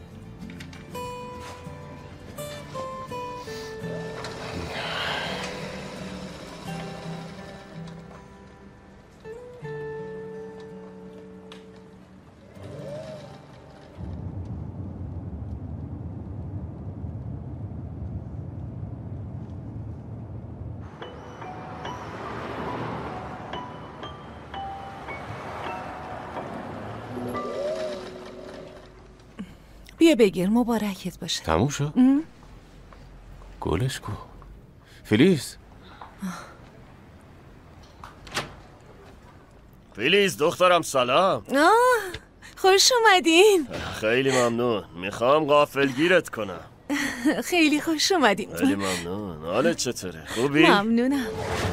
بیا بگیر، مبارکت باشه. تموم شد؟ گلش کو؟ فلیس فلیس دخترم سلام. خوش اومدین. خیلی ممنون. میخوام غافلگیرت کنم. خیلی خوش اومدین. خیلی ممنون. حالت چطوره؟ خوبی؟ ممنونم.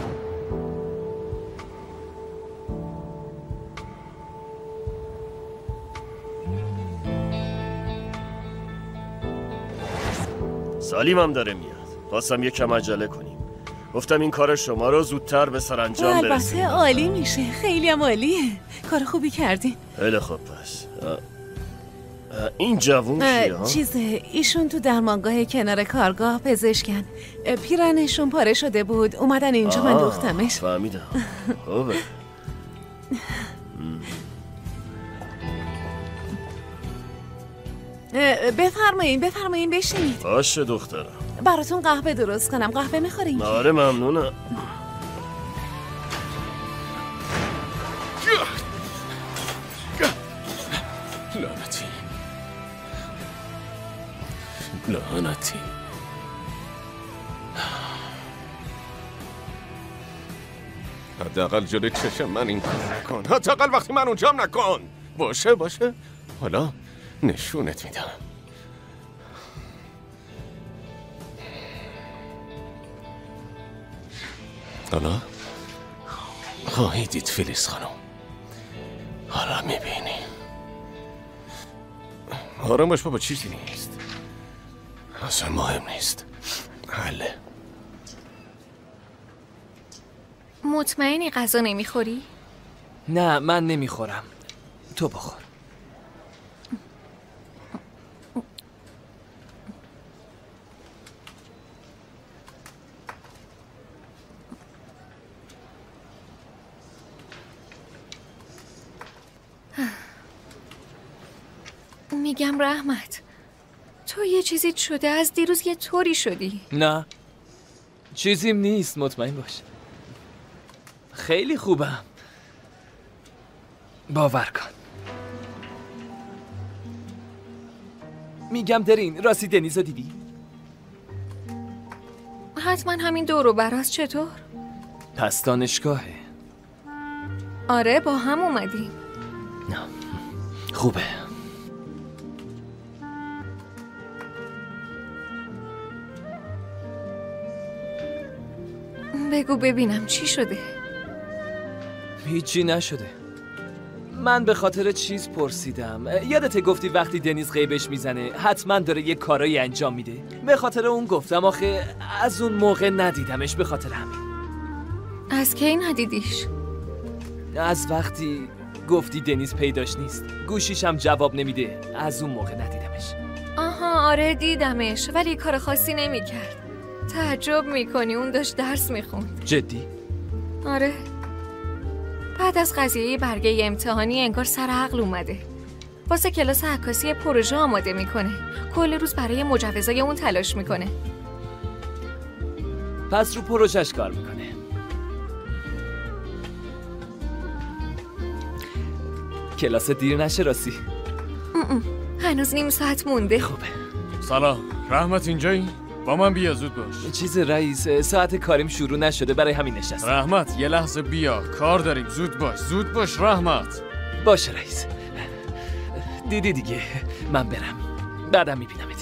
سالیمم داره میاد. خواستم یکم عجله کنیم. گفتم این کار شما رو زودتر به سرانجام برسونیم. البته عالی میشه. خیلی هم عالیه. کار خوبی کردین. خیلی خوب. پس این جوون کیه؟ چیزه، ایشون تو درمانگاه کنار کارگاه پزشکن. پیرنشون پاره شده بود، اومدن اینجا، من دوختمش. فهمیدم. خوبه. بفرمایین بشینید. باشه دخترم. براتون قهوه درست کنم. قهوه میخورین؟ آره ممنونم. لعنتی. حداقل جلوی چشم من این کار نکن. حداقل وقتی من اونجام نکن. باشه حالا نشونت میدم. حالا خواهی دید فلیس خانم. حالا میبینی. آرام باش بابا، چیزی نیست. اصلا مهم نیست. حله. مطمئنی غذا نمیخوری؟ نه من نمیخورم. تو بخور. میگم رحمت، تو یه چیزی شده، از دیروز یه طوری شدی. نه چیزیم نیست، مطمئن باش. خیلی خوبم، باور کن. میگم درین، راستی دنیزو دیدی؟ حتما همین دور و براست. چطور؟ پس دانشگاهه. آره با هم اومدیم. نه خوبه. بگو ببینم چی شده. هیچی نشده. من به خاطر چیز پرسیدم. یادت گفتی وقتی دنیز غیبش میزنه حتما داره یه کارایی انجام میده؟ به خاطر اون گفتم، آخه از اون موقع ندیدمش، به خاطر همین. از کی ندیدیش؟ از وقتی گفتی دنیز پیداش نیست، گوشیش هم جواب نمیده، از اون موقع ندیدمش. آها آره دیدمش، ولی کار خاصی نمیکرد. تعجب میکنی اون داشت درس میخوند. جدی؟ آره. بعد از قضیه برگه امتحانی انگار سر عقل اومده. واسه کلاس عکاسی پروژه آماده میکنه. کل روز برای مجوزای اون تلاش میکنه. پس رو پروژهش کار میکنه. کلاس دیر نشه راستی؟ هنوز نیم ساعت مونده. خوبه. سلام، رحمت اینجایی؟ با من بیا، زود باش. چیز رئیس، ساعت کاریم شروع نشده، برای همین نشستم. رحمت یه لحظه بیا، کار داریم، زود باش رحمت. باشه رئیس. دیدی دیگه، من برم، بعدم میبینمت.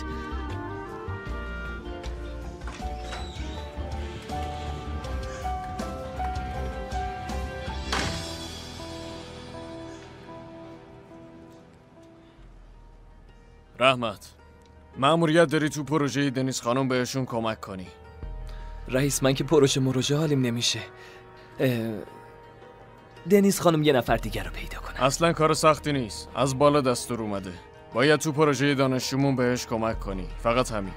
رحمت، مأموریت داری تو پروژه دنیز خانم بهشون کمک کنی. رئیس من که پروژه حالیم نمیشه. دنیز خانم یه نفر دیگر رو پیدا کنه. اصلا کار سختی نیست، از بالا دستور اومده. باید تو پروژه دانشجومون بهش کمک کنی، فقط همین.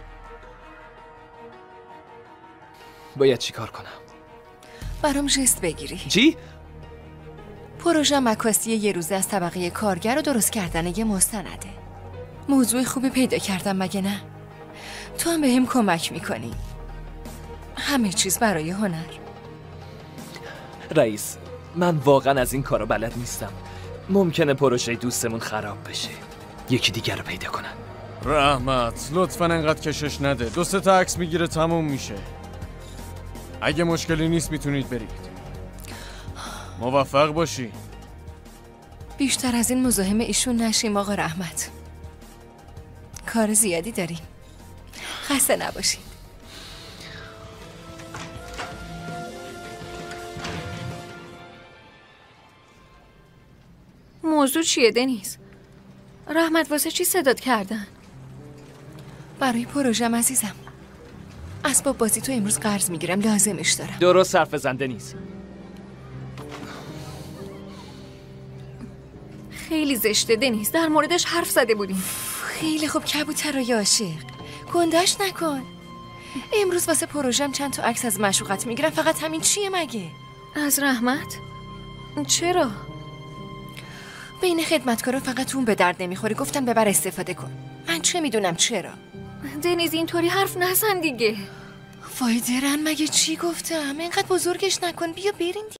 باید چی کار کنم؟ برام جست بگیری. چی؟ پروژه عکاسی یه روزه از طبقه کارگر رو درست کردن یه مستنده. موضوع خوبی پیدا کردم مگه نه؟ تو هم بهم کمک میکنی. همه چیز برای هنر. رئیس من واقعا از این کارا بلد نیستم. ممکنه پروژه دوستمون خراب بشه. یکی دیگر رو پیدا کنن. رحمت لطفاً انقدر کشش نده. 2 تا عکس میگیره تموم میشه. اگه مشکلی نیست میتونید برید. موفق باشی. بیشتر از این مزاحم ایشون نشیم آقا رحمت. کار زیادی داریم. خسته نباشید. موضوع چیه دنیز؟ رحمت واسه چی صدات کردن؟ برای پروژم عزیزم. اسباب بازی تو امروز قرض میگیرم، لازمش دارم. درست حرف بزن دنیز. خیلی زشته دنیز، در موردش حرف زده بودیم. خیلی خوب کبوترای عاشق، گندش نکن. امروز واسه پروژم چند تا عکس از معشوقت میگیرم، فقط همین چیه مگه؟ از رحمت؟ چرا؟ بین خدمتکارا فقط اون به درد نمیخوره، گفتن ببر استفاده کن. من چه میدونم چرا؟ دنیز اینطوری حرف نزن دیگه. وای درن، مگه چی گفتم؟ اینقدر بزرگش نکن، بیا بریم.